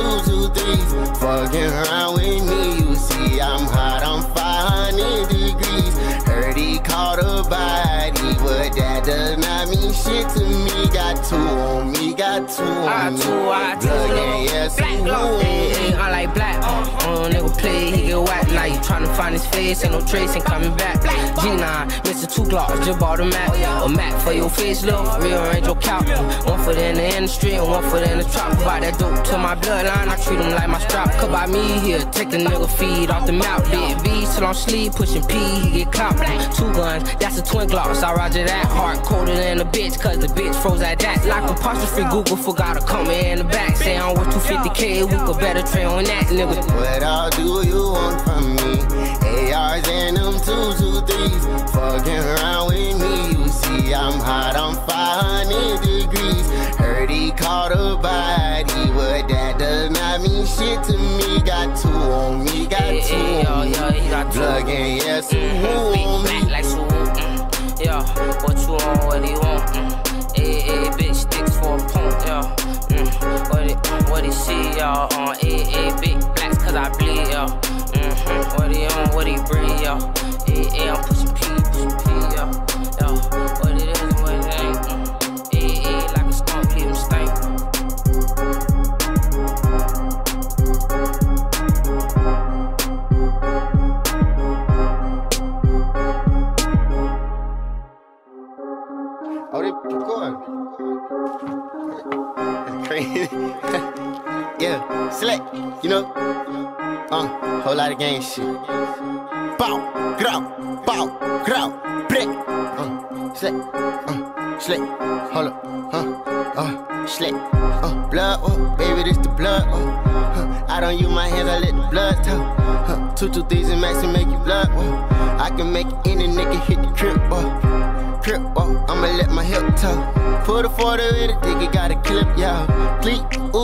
threes. Fucking around with me, you see I'm hot, I'm 500 degrees. Heard he caught a body, but that does not mean shit to me. Got two on me, got two on me. Blood gang, yes,
I like black. Nigga play, he get whacked. Like tryna find his face, ain't no trace, ain't coming back. G9, Mr. 2 Glocks, just bought a Mac. A Mac for your face, look, rearrange your couch. One foot in the industry and one foot in the trap. Provide that dope to my bloodline, I treat him like my strap. Cut by me here, take the nigga feed off the mouth. Big V, till I'm sleep, pushing P, he get clout. 2 guns, that's a twin Glocks, I roger that. Heart colder than a bitch, cause the bitch froze at that. Like apostrophe, Google forgot to come in the back. Say I'm worth 250K, we could better train on that, nigga.
What all do you want from me? ARs and them 223s. Fucking around with me, you see I'm hot, I'm 500 degrees. Heard he caught a body, but that does not mean shit to me. Got two on me, got two on me. Blood gang, yes, who on me?
Like so, yeah, what you on, what do you want? Bitch, sticks for a pump, yeah. What he see, y'all, on big blacks, cause I bleed, y'all. What he on, what he breathe, y'all. I'm pushing P, y'all. What it is and what it ain't. Like a skunk, leave him stink.
Oh, they recording. That's crazy. Yeah, select, you know. Whole lot of gang shit. Bow, grow, brick. Select, hold up, select. Blood, baby, this the blood. I don't use my hands, I let the blood talk. 2 2 3s and max and make you blood. I can make any nigga hit the crib, crip, I'ma let my hip talk. Put a 40 with a dick, it got a clip, y'all. Click,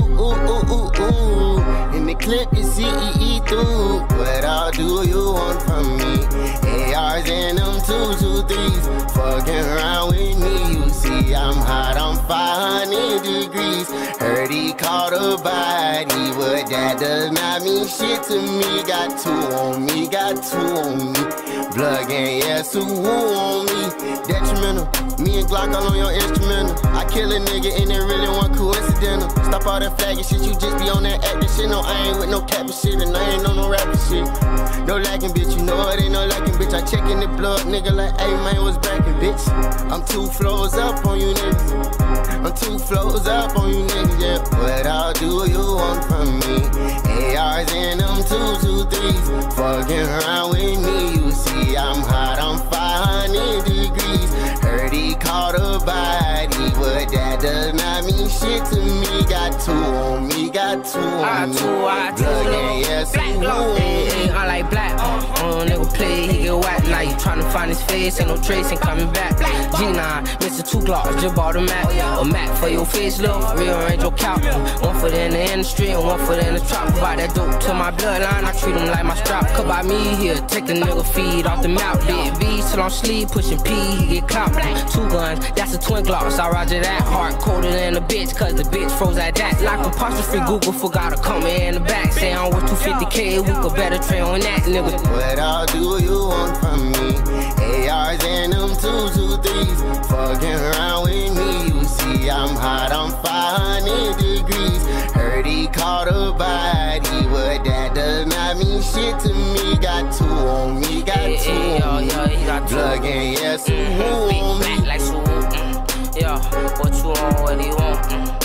ooh. In the clip, you see through. What all do you want from me? ARs and them 2 2 3s. Fucking around with me, you see I'm hot, I'm 500 degrees. Heard he caught a body, but that does not mean shit to me. Got two on me, got two on me. Blood gang, yes, who on me? Detrimental, me and Glock all on your instrumental. I kill a nigga and it really wasn't coincidental. Stop all that flagging shit, you just be on that acting shit. No, I ain't with no capping shit and I ain't on no rapping shit. No lacking, bitch, you know it ain't no lacking, bitch. I checkin' the blood, nigga, like, hey, man, what's brackin', bitch? I'm 2 floors up on you niggas. I'm 2 floors up on you niggas, yeah. What all do you want from me? ARs and them 2 2 3s. Fucking around with me, you see I'm hot, I'm 500 degrees. Heard he caught a body, but that does not mean shit to me. Got two on me, got two on me. Blood gang, yes, who on me?
I like black. Nigga play, he get whacked. Like tryna find his face, ain't no trace, ain't coming back. G9, Mr. 2 Glocks, just bought a Mac. A Mac for your face, look, rearrange your couch. One foot in the industry and one foot in the trap. Provide that dope to my bloodline, I treat him like my strap. Cut by me here, take the nigga feed off the mouth. Big V, till I'm sleep, pushing P, he get clout. 2 guns, that's a twin Glocks, I roger that. Heart colder than a bitch, cause the bitch froze at that. Like apostrophe, Google forgot to come in the back. Say I'm worth 250K, we could better train on that, nigga.
What all do you want from me? ARs and them 2 2 3s. Fucking around with me, you see I'm hot, I'm 500 degrees. Heard he caught a body, but that does not mean shit to me. Got two on me, got two on me. Blood gang, yes, who on me?
Like so, yeah, what you on, what do you want?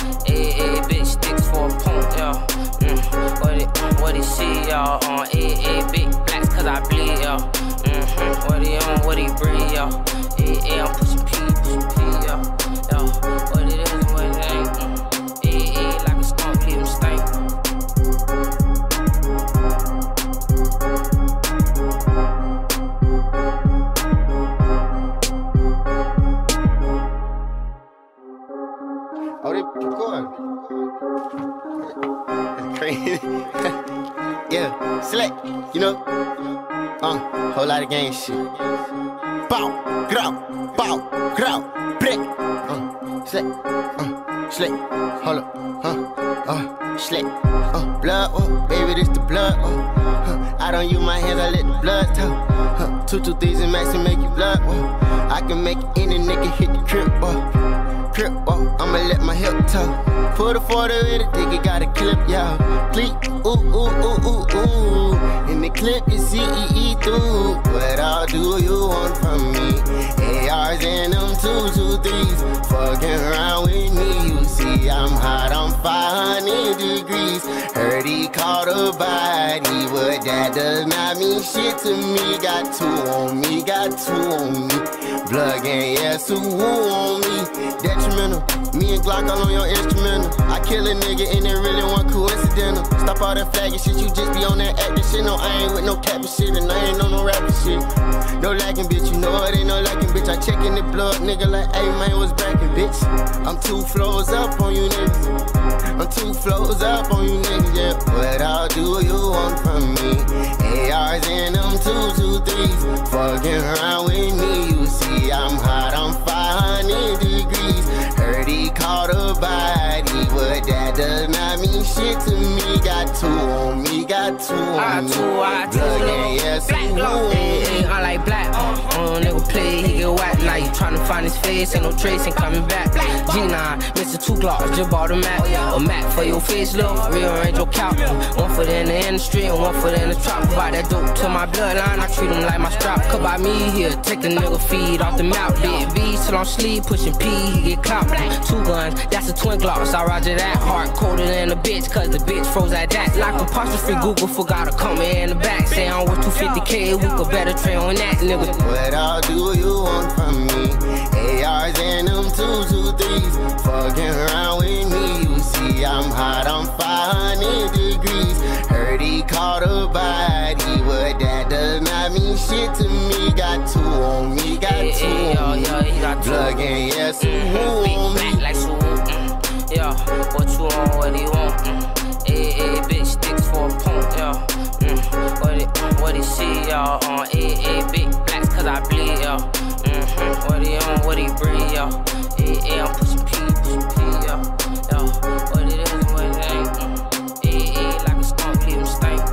Bitch, sticks for a pump, yeah. What he see, y'all, on big blacks, cause I bleed, y'all. What he on, what he breathe, y'all. I'm pushing P, y'all. What it is and what it ain't. Like a skunk, leave him stink.
Oh, they recording. That's crazy. Yeah, select, you know. Whole lot of gang shit. Bow, grow, brick. Select, hold up, slick. Blood, baby, this the blood. I don't use my hands, I let the blood talk. 2 2 3s and max and make you blood. I can make any nigga hit the crib. Crip, I'ma let my hip talk. Put a 40 with a dick, it got a clip, y'all. Click, ooh. In the clip, you see through. What all do you want from me? ARs and them 2 2 3s. Fucking around with me, you see I'm hot, I'm 500 degrees. Heard he caught a body, but that does not mean shit to me. Got 2 on me, got 2 on me. Blood gang, yeah, so woo on me. Detrimental, me and Glock all on your instrumental. I kill a nigga and it really wasn't coincidental. Stop all that flagging shit, you just be on that acting shit. No, I ain't with no capping shit and I ain't on no rapping shit. No lacking, bitch, you know it ain't no lacking, bitch. I checkin' the blood, nigga, like, hey, man, what's brackin', bitch? I'm 2 floors up on you niggas. I'm 2 floors up on you niggas, yeah. What all do you want from me? ARs and them 2 2 3s. Fucking around with me, you see I'm hot, I'm 500 degrees. Heard he caught a body, but that does not mean shit to me. Got 2 on me, got 2 on me. Blood gang, yeah, so woo on me.
I like black. Nigga play, he get whacked. Now you tryna find his face, ain't no trace, ain't coming back. G9, Mr. 2 Glocks, just bought a Mac. A Mac for your face, look, rearrange your couch. 1 foot in the industry and 1 foot in the trap. Provide that dope to my bloodline, I treat him like my strap. Cut by me here, take the nigga feed off the mouth. Big V till I'm sleep, pushing P, he get clout. 2 guns, that's a twin Glocks, I roger that. Heart colder than a bitch, cause the bitch froze at that. Like apostrophe Google, forgot to come in the back. Say I'm worth 250K, we could better train on that, nigga.
What all do you want from me? ARs and them 2 2 3s. Fucking around with me, you see I'm hot, I'm 500 degrees. Heard he caught a body, but that does not mean shit to me. Got 2 on me, got 2 on me. Blood gang, yeah, so woo on me.
Like so, yeah, what you want, what do you want? Bitch, sticks for a pump, yeah. What he see, y'all? Big blacks, cause I bleed, y'all. What he on, what he breathe, y'all. I'm pushing P, y'all. What it is and what it ain't. Like a skunk, leave him stank.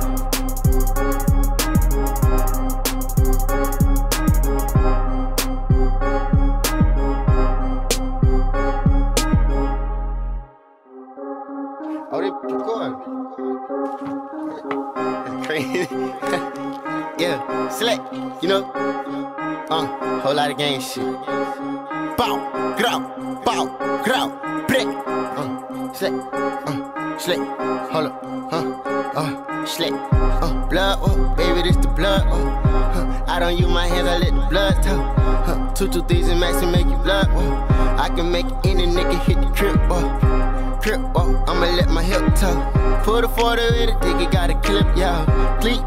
Oh, they recording. That's crazy. Yeah, select, you know. Whole lot of gang shit. Bow, grow, brick. Slick, hold up, slick. Blood, baby, this the blood. I don't use my hands, I let the blood talk. 2 2 3s and max and make you blood. I can make any nigga hit the crib. Crip, I'ma let my hip talk. Put a 40 with a dick, it got a clip, y'all. Click,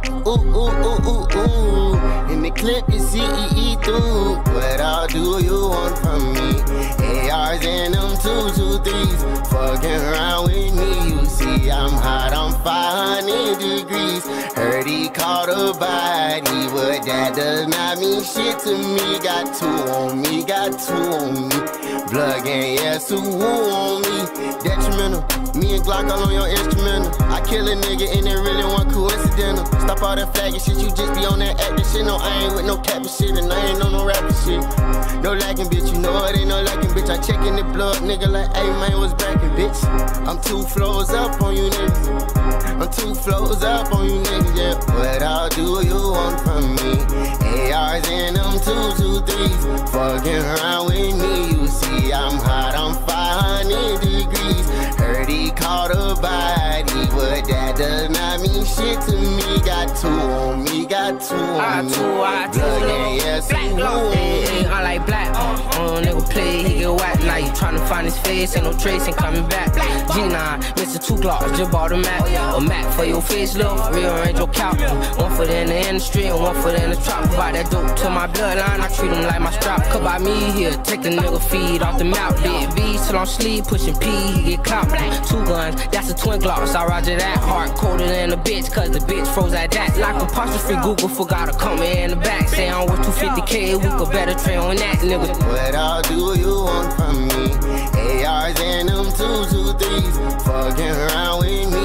ooh. In the clip, you see through. What all do you want from me? ARs and them 2 2 3s. Fucking around with me, you see I'm hot, I'm 500 degrees. Heard he caught a body, but that does not mean shit to me. Got 2 on me, got 2 on me. Blood gang, yeah, so woo on me. Detrimental, me and Glock all on your instrumental. I kill a nigga and it really wasn't coincidental. Stop all that flagging shit, you just be on that acting shit. No, I ain't with no capping shit and I ain't on no rapping shit. No lacking, bitch, you know it ain't no lacking, bitch. I checkin' the blood, nigga, like, hey, man, what's brackin', bitch? I'm 2 floors up on you niggas. I'm 2 floors up on you niggas, yeah. What all do you want from me? ARs and them 2 2 3s. Fucking around with me, you see I'm hot, I'm 500 degrees. Heard he caught a body, but that does not mean shit to me. Got 2 on me, got 2 on me. Blood gang, yeah, so woo on me.
I like black. Nigga play, he get whacked. Now you tryna find his face, ain't no trace, ain't coming back. G9, Mr. 2 Glocks, just bought a Mac. A Mac for your face, look, rearrange your couch. 1 foot in the industry and 1 foot in the trap. Provide that dope to my bloodline, I treat him like my strap. Cut by me here, take the nigga feed off the mouth. Big V till I'm sleep, pushing P, he get clout. 2 guns, that's a twin Glocks, I roger that. Heart colder than a bitch, cause the bitch froze at that. Like apostrophe Google, forgot to come in the back. Say I'm worth 250K, we could better train on that, nigga.
What all do you want from me? ARs and them 2 2 3s. Fucking around with me,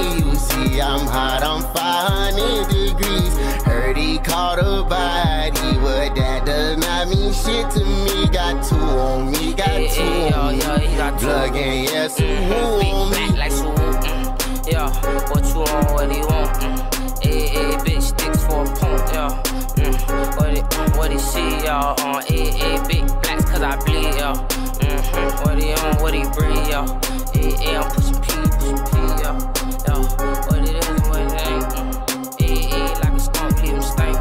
Blood gang, yeah, so who
big
on
black
me?
like so yeah, what you on, what he want? AA bitch sticks for a pump, yeah. What he see, y'all? AA big blacks cause I bleed, yeah. What he on, what he breathe, yeah. AA I'm pushing P, yeah. What it is and what it ain't. AA like a skunk, leave him stink.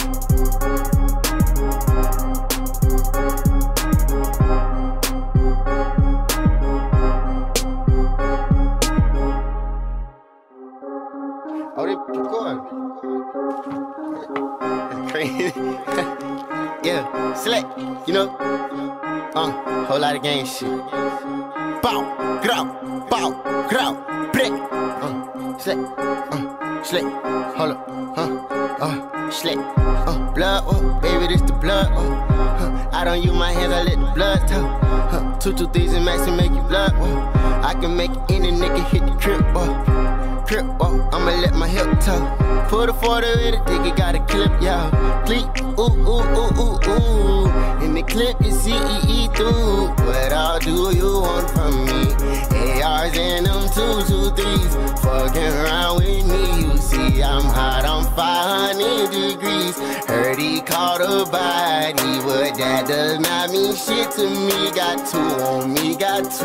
Oh, they recording. That's crazy. Yeah, select, you know. Whole lot of gang shit. Bow, grow, break. Select, hold up, select, blood, baby, this the blood, I don't use my hands, I let the blood talk, 2, 2, 3s and max and make you blood, I can make any nigga hit the crib, I'ma let my hip talk. Put a 40 with a dick, it got a clip, y'all. Click, ooh. In the clip, you see through. What all do you want from me? ARs and them 2, 2, 3s. Fucking around with me, you see I'm hot, I'm 500 degrees. Heard he caught a body, but that does not mean shit to me. Got 2 on me,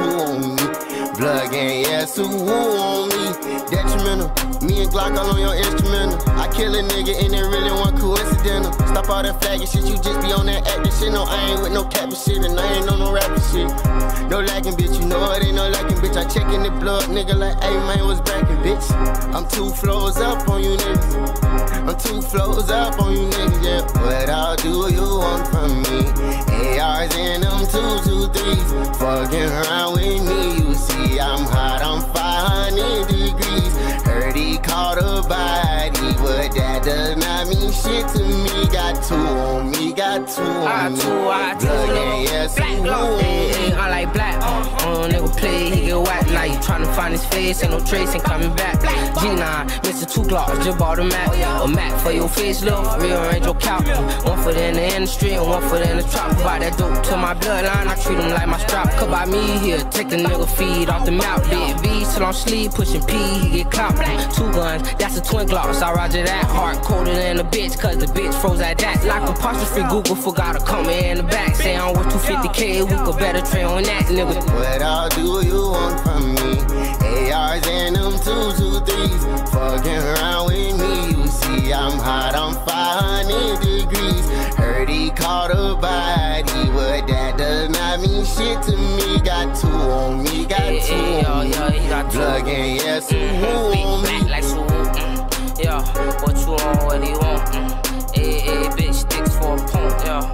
Blood gang, yeah, so who on me? Detrimental, me and Glock all on your instrumental. I kill a nigga and it really wasn't coincidental. Stop all that flagging shit, you just be on that acting shit. No, I ain't with no capping shit and I ain't on no rapping shit. No lacking, bitch, you know it ain't no lacking, bitch. I checkin' the blood, nigga, like, hey, man, what's brackin', bitch? I'm 2 floors up on you niggas. I'm 2 floors up on you niggas, yeah. What all do you want from me? ARs and them 2, 2, 3s. Fucking around with me, you see I'm hot, I'm 500 degrees. Heard he caught a body, but that does not mean shit to me. Got 2 on me, got 2 on me. Blood gang, yeah, so who on me?
I like black, nigga play, he get whack. Now you tryna find his face, ain't no trace, ain't coming back. G9, Mr. 2 Glocks, just bought a Mac. A Mac for your face, look, rearrange your couch. 1 foot in the industry and 1 foot in the trap. Provide that dope to my bloodline, I treat him like my strap. Cut by me here, take the nigga feed off the mouth. Big V till I'm sleep, pushing P, he get clout. 2 guns, that's a twin Glocks, I roger that. Heart colder than a bitch, cause the bitch froze at that. Like apostrophe Google, forgot to come in the back. Say I'm worth 250K, we could better train on that, nigga.
What all do you want from me? ARs and them 2, 2, 3s. Fucking around with me, you see I'm hot, I'm 500 degrees. Heard he caught a body, but that does not mean shit to me. Got 2 on me, got 2 on me. Blood gang, yeah, so who on me?
Like so, yeah, what you on, what he want? AA bitch sticks for a pump, yeah.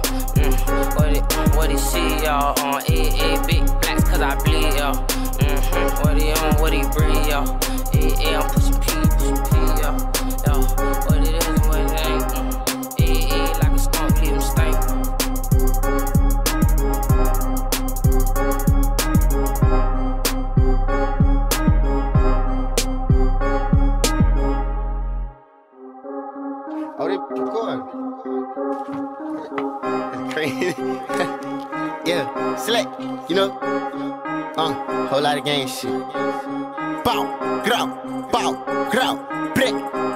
What he see, y'all? AA big blacks cause I bleed, yeah. What he on, what he breathe, yeah. AA I'm pushing P, yeah. What it is and what it ain't. AA like a skunk, leave him stink.
Oh, they recording. That's crazy. Yeah, select, you know. Whole lot of gang shit. Bow, grow, break.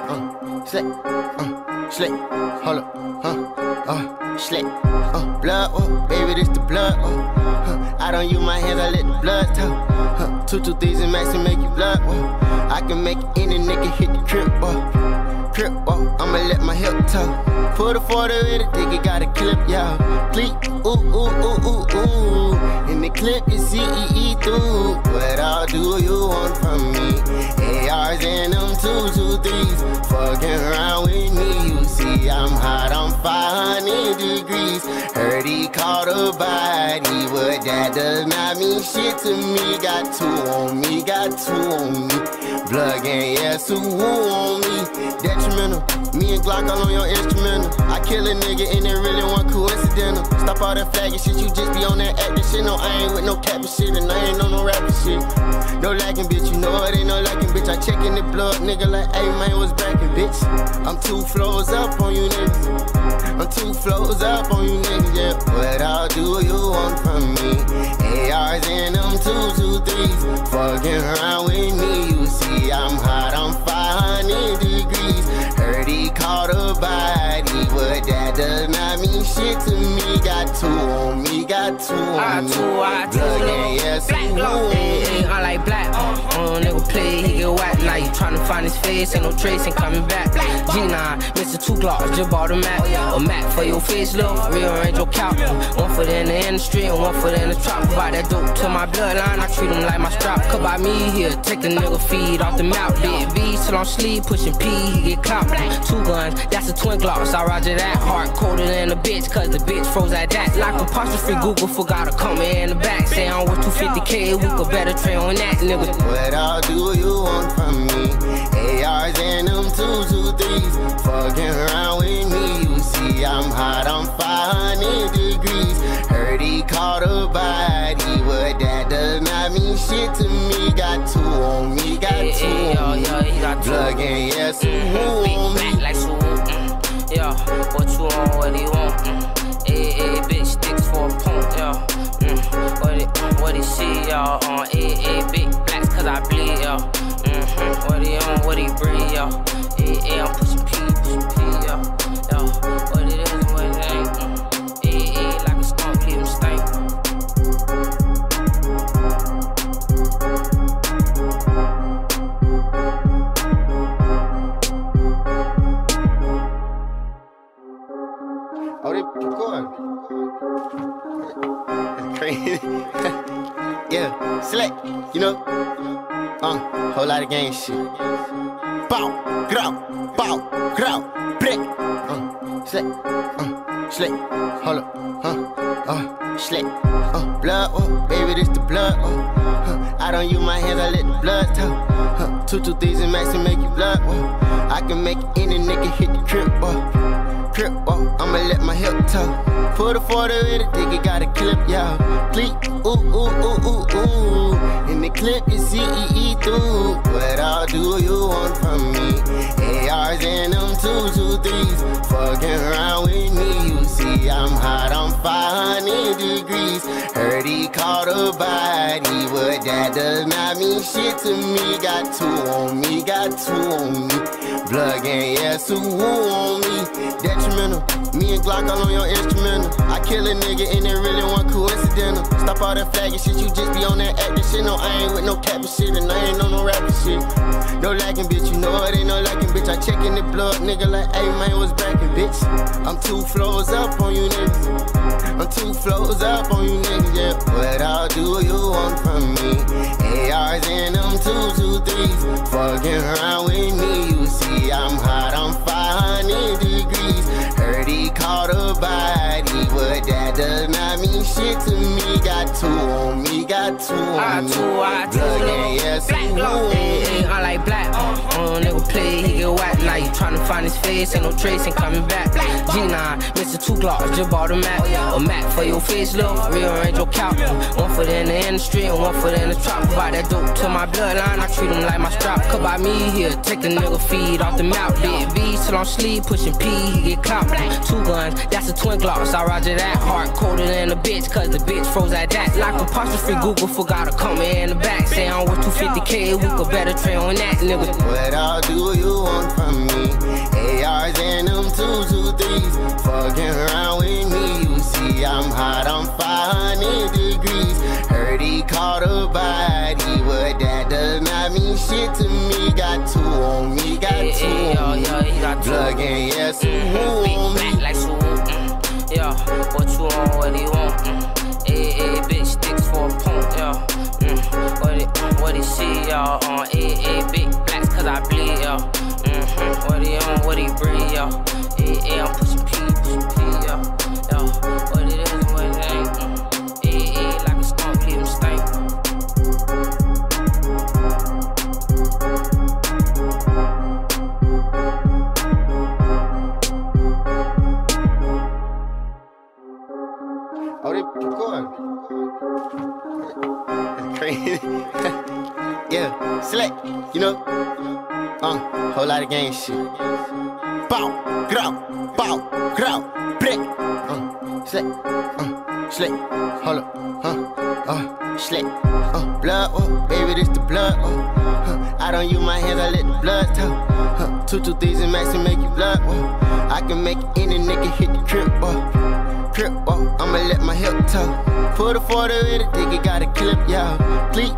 Select, hold up, select, blood, baby, this the blood, I don't use my hands, I let the blood talk, 2, 2, 3s and max and make you blood, I can make any nigga hit the crib, I'ma let my hip talk. Put a 40 with a dick, it got a clip, y'all. Click, ooh. In the clip, you see through. What all do you want from me? ARs and them 2, 2, 3s. Fucking around with me, you see I'm hot, I'm 500 degrees. Heard he caught a body, but that does not mean shit to me. Got 2 on me, Blood gang, yeah, so who on me? Detrimental, me and Glock all on your instrumental. I kill a nigga and it really wasn't coincidental. Stop all that flagging shit, you just be on that acting shit. No, I ain't with no capping shit and I ain't on no rapping shit. No lacking, bitch, you know it ain't no lacking, bitch. I checkin' the blood, nigga, like, hey, man, what's brackin', bitch? I'm 2 floors up on you niggas. I'm 2 floors up on you niggas, yeah. What all do you want from me? ARs and them 223s. Fucking around with me, you see I'm hot, I'm 500 degrees. Heard he caught a body, but that does not mean shit to me. Got 2 on me, got 2 on me. Blood gang, yes,
I like black. Nigga play, he get whacked. Now you tryna find his face, ain't no trace, ain't coming back. G9, Mr. 2 Glocks, just bought a Mac. A Mac for your face, look, rearrange your couch. 1 foot in the industry and 1 foot in the trap. Provide that dope to my bloodline, I treat him like my strap. Cut by me here, take the nigga feed off the mouth. Big V, till I'm sleep, pushing P, he get clout. 2 guns, that's a twin Glocks, I roger that. Heart colder than a bitch, cause the bitch froze at that. Like apostrophe, Google forgot to come in the back. Say I'm worth 250K, we could better train on that, nigga.
What all do you want from me? ARs and them 223s. Fucking around with me, you see I'm hot, I'm 500 degrees. Heard he caught a body, but that does not mean shit to me. Got 2 on me, got 2 on me. Blood gang, yes, who on me?
Like so, yeah, what you on, what do you want? Bitch, sticks for a pump, yeah. What he see, y'all, on big blacks, cause I bleed, y'all. What he on, what he breathe, y'all. I'm pushing P, y'all. What it is and what it ain't. Like a skunk, leave him stink.
Oh, they recording. That's crazy. Yeah, select, you know. Whole lot of gang shit. Bow, grow, break. Select, hold up, select, blood, baby, this the blood, I don't use my hands, I let the blood talk, 2 2 3s and max to make you blood, I can make any nigga hit the crib, I'ma let my hip talk. Put a 40 with a dick, it got a clip, y'all. Click, ooh. In the clip, you see through. What all do you want from me? ARs and them 223s. Fucking around with me, you see I'm hot, I'm 500 degrees. Heard he caught a body, but that does not mean shit to me. Got 2 on me, got 2 on me. Blood gang, yes, who on me? Detrimental, me and Glock all on your instrumental. I kill a nigga and it really wasn't coincidental. Stop all that flagging shit, you just be on that acting shit. No, I ain't with no capping shit and I ain't on no rapping shit. No lacking, bitch, you know it ain't no lacking, bitch. I checkin' the blood, nigga, like, hey, man, what's brackin', bitch? I'm 2 floors up on you niggas. I'm 2 floors up on you niggas, yeah. What all do you want from me? ARs and them 223s. Fucking around with me, you see I'm hot, I'm 500 degrees. Heard he caught a body, but that does not mean shit to me. Got 2 on me, got 2 on me. Blood gang, yes, who
I like black. Nigga play, he get whacked. Now you tryna find his face, ain't no trace, ain't coming back. G9, Mr. 2 Glocks, just bought a Mac. A Mac for your face, look, rearrange your couch. 1 foot in the industry and 1 foot in the trap. Provide that dope to my bloodline, I treat him like my strap. Cut by me here, take the nigga feed off the mouth. Big V, till I'm sleep, pushing P, he get clout. 2 guns, that's a twin Glocks, I roger that. Heart colder than a bitch, cause the bitch froze at that. Like apostrophe, Google forgot to come in the back. Say I'm worth 250K, we could better train on that, nigga.
What all do you want from me? ARs and them 223s. Fucking around with me, you see I'm hot, I'm 500 degrees. Heard he caught a body, but that does not mean shit to me. Got 2 on me, got 2 on me. Blood gang, yes, who on me?
Like so, yeah, what you on, what do you want? Bitch, sticks for a pump, yeah. What he see, y'all, on big blacks, cause I bleed, y'all. What he on, what he breathe, y'all. I'm pushing P, y'all. What it is and what it ain't. Like a skunk, leave him stink.
Oh, they recording. That's crazy. Whole lot of gang shit. Bow, grow, brick. Slick, slick, hold up, slick. Blood, baby, this the blood. I don't use my hands, I let the blood talk. 2, 2, 3s and max to make you blood. I can make any nigga hit the crib, crip, I'ma let my hip talk. Put a 40 with a dick, it got a clip, y'all. Click,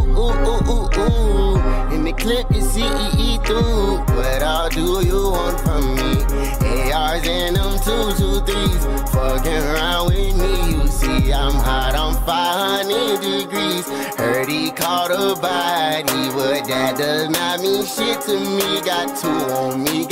ooh. In the clip, you see through. What all do you want from me? ARs and them 2, 2, 3s. Fucking around with me, you see I'm hot, I'm 500 degrees. Heard he caught a body, but that does not mean shit to me. Got 2 on me,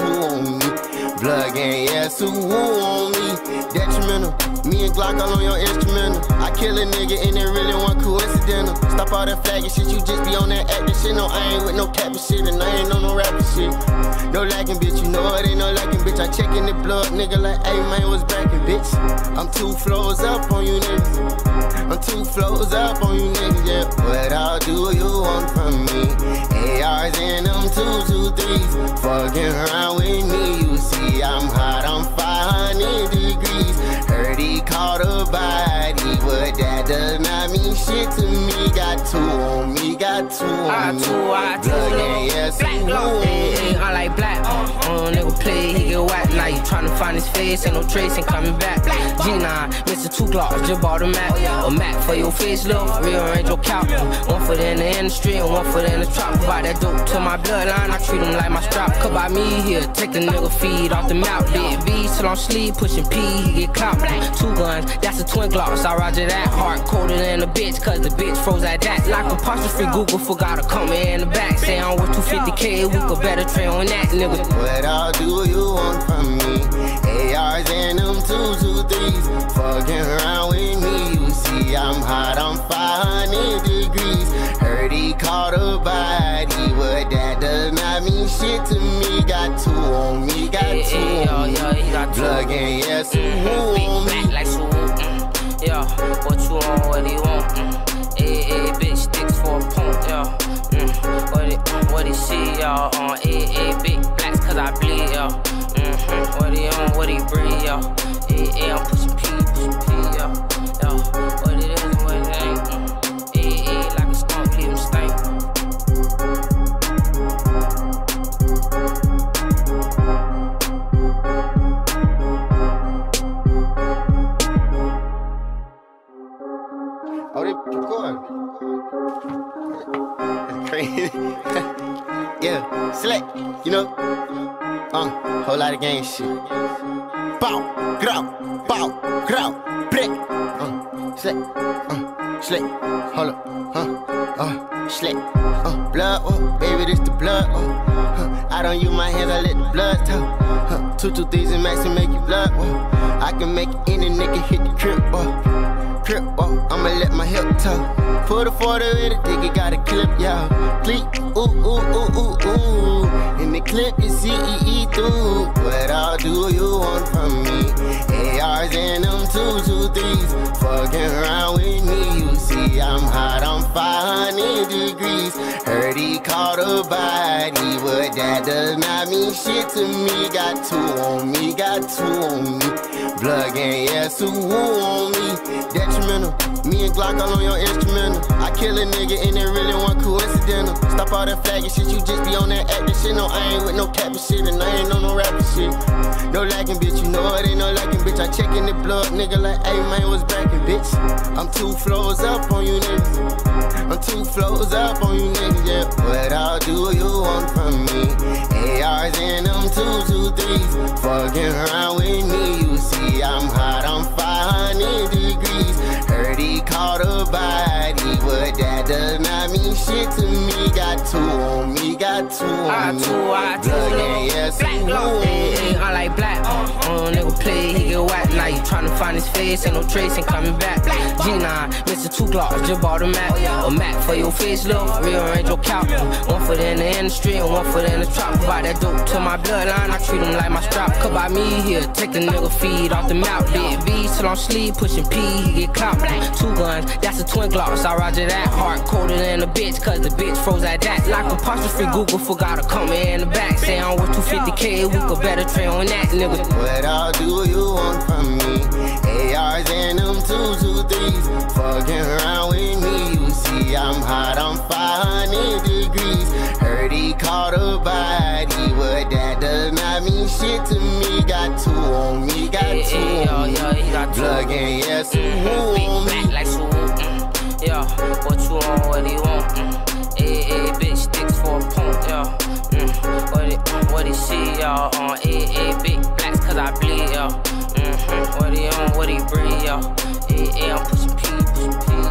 Blood gang, yeah, so woo on me. Detrimental, me and Glock all on your instrumental. I kill a nigga and it really wasn't coincidental. Stop all that flagging shit, you just be on that acting shit. No, I ain't with no capping shit and I ain't on no rapping shit. No lacking, bitch, you know it ain't no lacking, bitch. I checkin' the blood, nigga, like, hey, man, what's brackin', bitch? I'm 2 floors up on you niggas. I'm 2 floors up on you niggas, yeah. What all do you want from me? ARs and them 2, 2, 3s. Fucking around with me, you see I'm hot, I'm 500 degrees. Heard he caught a body, but that does not mean shit to me. Got 2 on me, got 2 on me. Blood gang, yeah, so woo on me.
I like black. Nigga play, he get whacked. Now you tryna find his face, ain't no trace, ain't coming back. G9, Mr. 2 Glocks, just bought a Mac. A Mac for your face, look, rearrange your couch. 1 foot in the industry and 1 foot in the trap. Provide that dope to my bloodline, I treat him like my strap. Cut by me here, take the nigga feed off the mouth. Big B, till I'm sleep, pushing P, he get clout. 2 guns, that's a twin Glocks, I roger that. Heart colder than a bitch, cause the bitch froze at that. Like apostrophe, Google forgot to come in the back. Say I'm worth 250K, we could better train on that, nigga.
What all do you want from me? ARs and them 2, 2, 3s. Fucking around with me, you see I'm hot, I'm 500 degrees. Heard he caught a body, but that does not mean shit to me. Got 2 on me, got 2 on me. Blood gang, yeah, so woo on me.
Like so, yeah, what you want, what do you want? Bitch, sticks for a pump, yeah. What he see, y'all? Big blacks, cause I bleed, y'all. What he on, what he breathe, y'all. I'm pushing P, y'all. What it is and what it ain't. Like a skunk, leave him stink.
Oh, they recording. That's crazy. Yeah, select, you know. Whole lot of gang shit. Bow, grow, brick. Slick, hold up, slick. Blood, baby, this the blood. I don't use my hands, I let the blood talk. 2, 2, 3s and max to make you blood. I can make any nigga hit the crib, crip, I'ma let my hip talk. Put a 40 with a dick, it got a clip, y'all. Click, ooh. In the clip, you see through. What all do you want from me? ARs and them 2, 2, 3s. Fucking around with me, you see I'm hot, I'm 500 degrees. Heard he caught a body, but that does not mean shit to me. Got 2 on me, Blood gang, yeah, so woo on me. Detrimental, me and Glock all on your instrumental. I kill a nigga and it really wasn't coincidental. Stop all that flagging shit, you just be on that acting shit. No, I ain't with no capping shit and I ain't on no rapping shit. No lacking, bitch, you know it ain't no lacking, bitch. I checkin' the blood, nigga, like, hey, man, what's brackin', bitch? I'm 2 floors up on you niggas. I'm 2 floors up on you niggas, yeah. What all do you want from me? ARs and them 2, 2, 3s. Fucking around with me, you see I'm hot, I'm 500 degrees. Heard he caught a body, but that does not mean shit to me. Got 2 on me, Blood gang, yeah, so
I like black. Nigga play, he get whack. Now you tryna find his face, ain't no trace, ain't coming back. G9, Mr. 2 Glocks, just bought a Mac. A Mac for your face, look, rearrange your couch. 1 foot in the industry and 1 foot in the trap. Provide that dope to my bloodline, I treat him like my strap. Cut by me here, take the nigga feed off the mouth. Big B till I'm sleep, pushing P, he get clout. 2 guns, that's a twin Glocks, I roger that. Heart colder than a bitch, cause the bitch froze at that. Like apostrophe Google, forgot to come in the back. Say I'm worth 250K, we could better train on that, nigga.
What all do you want from me? ARs and them 223s. Fucking around with me, you see I'm hot, I'm 500 degrees. Heard he caught a body, but that does not mean shit to me. Got 2 on me, got 2 on me. Plug in, yes, who on me?
Like so, yeah, what you on, what he want? Bitch, sticks for a pump, yeah. What he see, y'all, on big blacks, cause I bleed, y'all. What he on, what he breathe, y'all. I'm pushing P,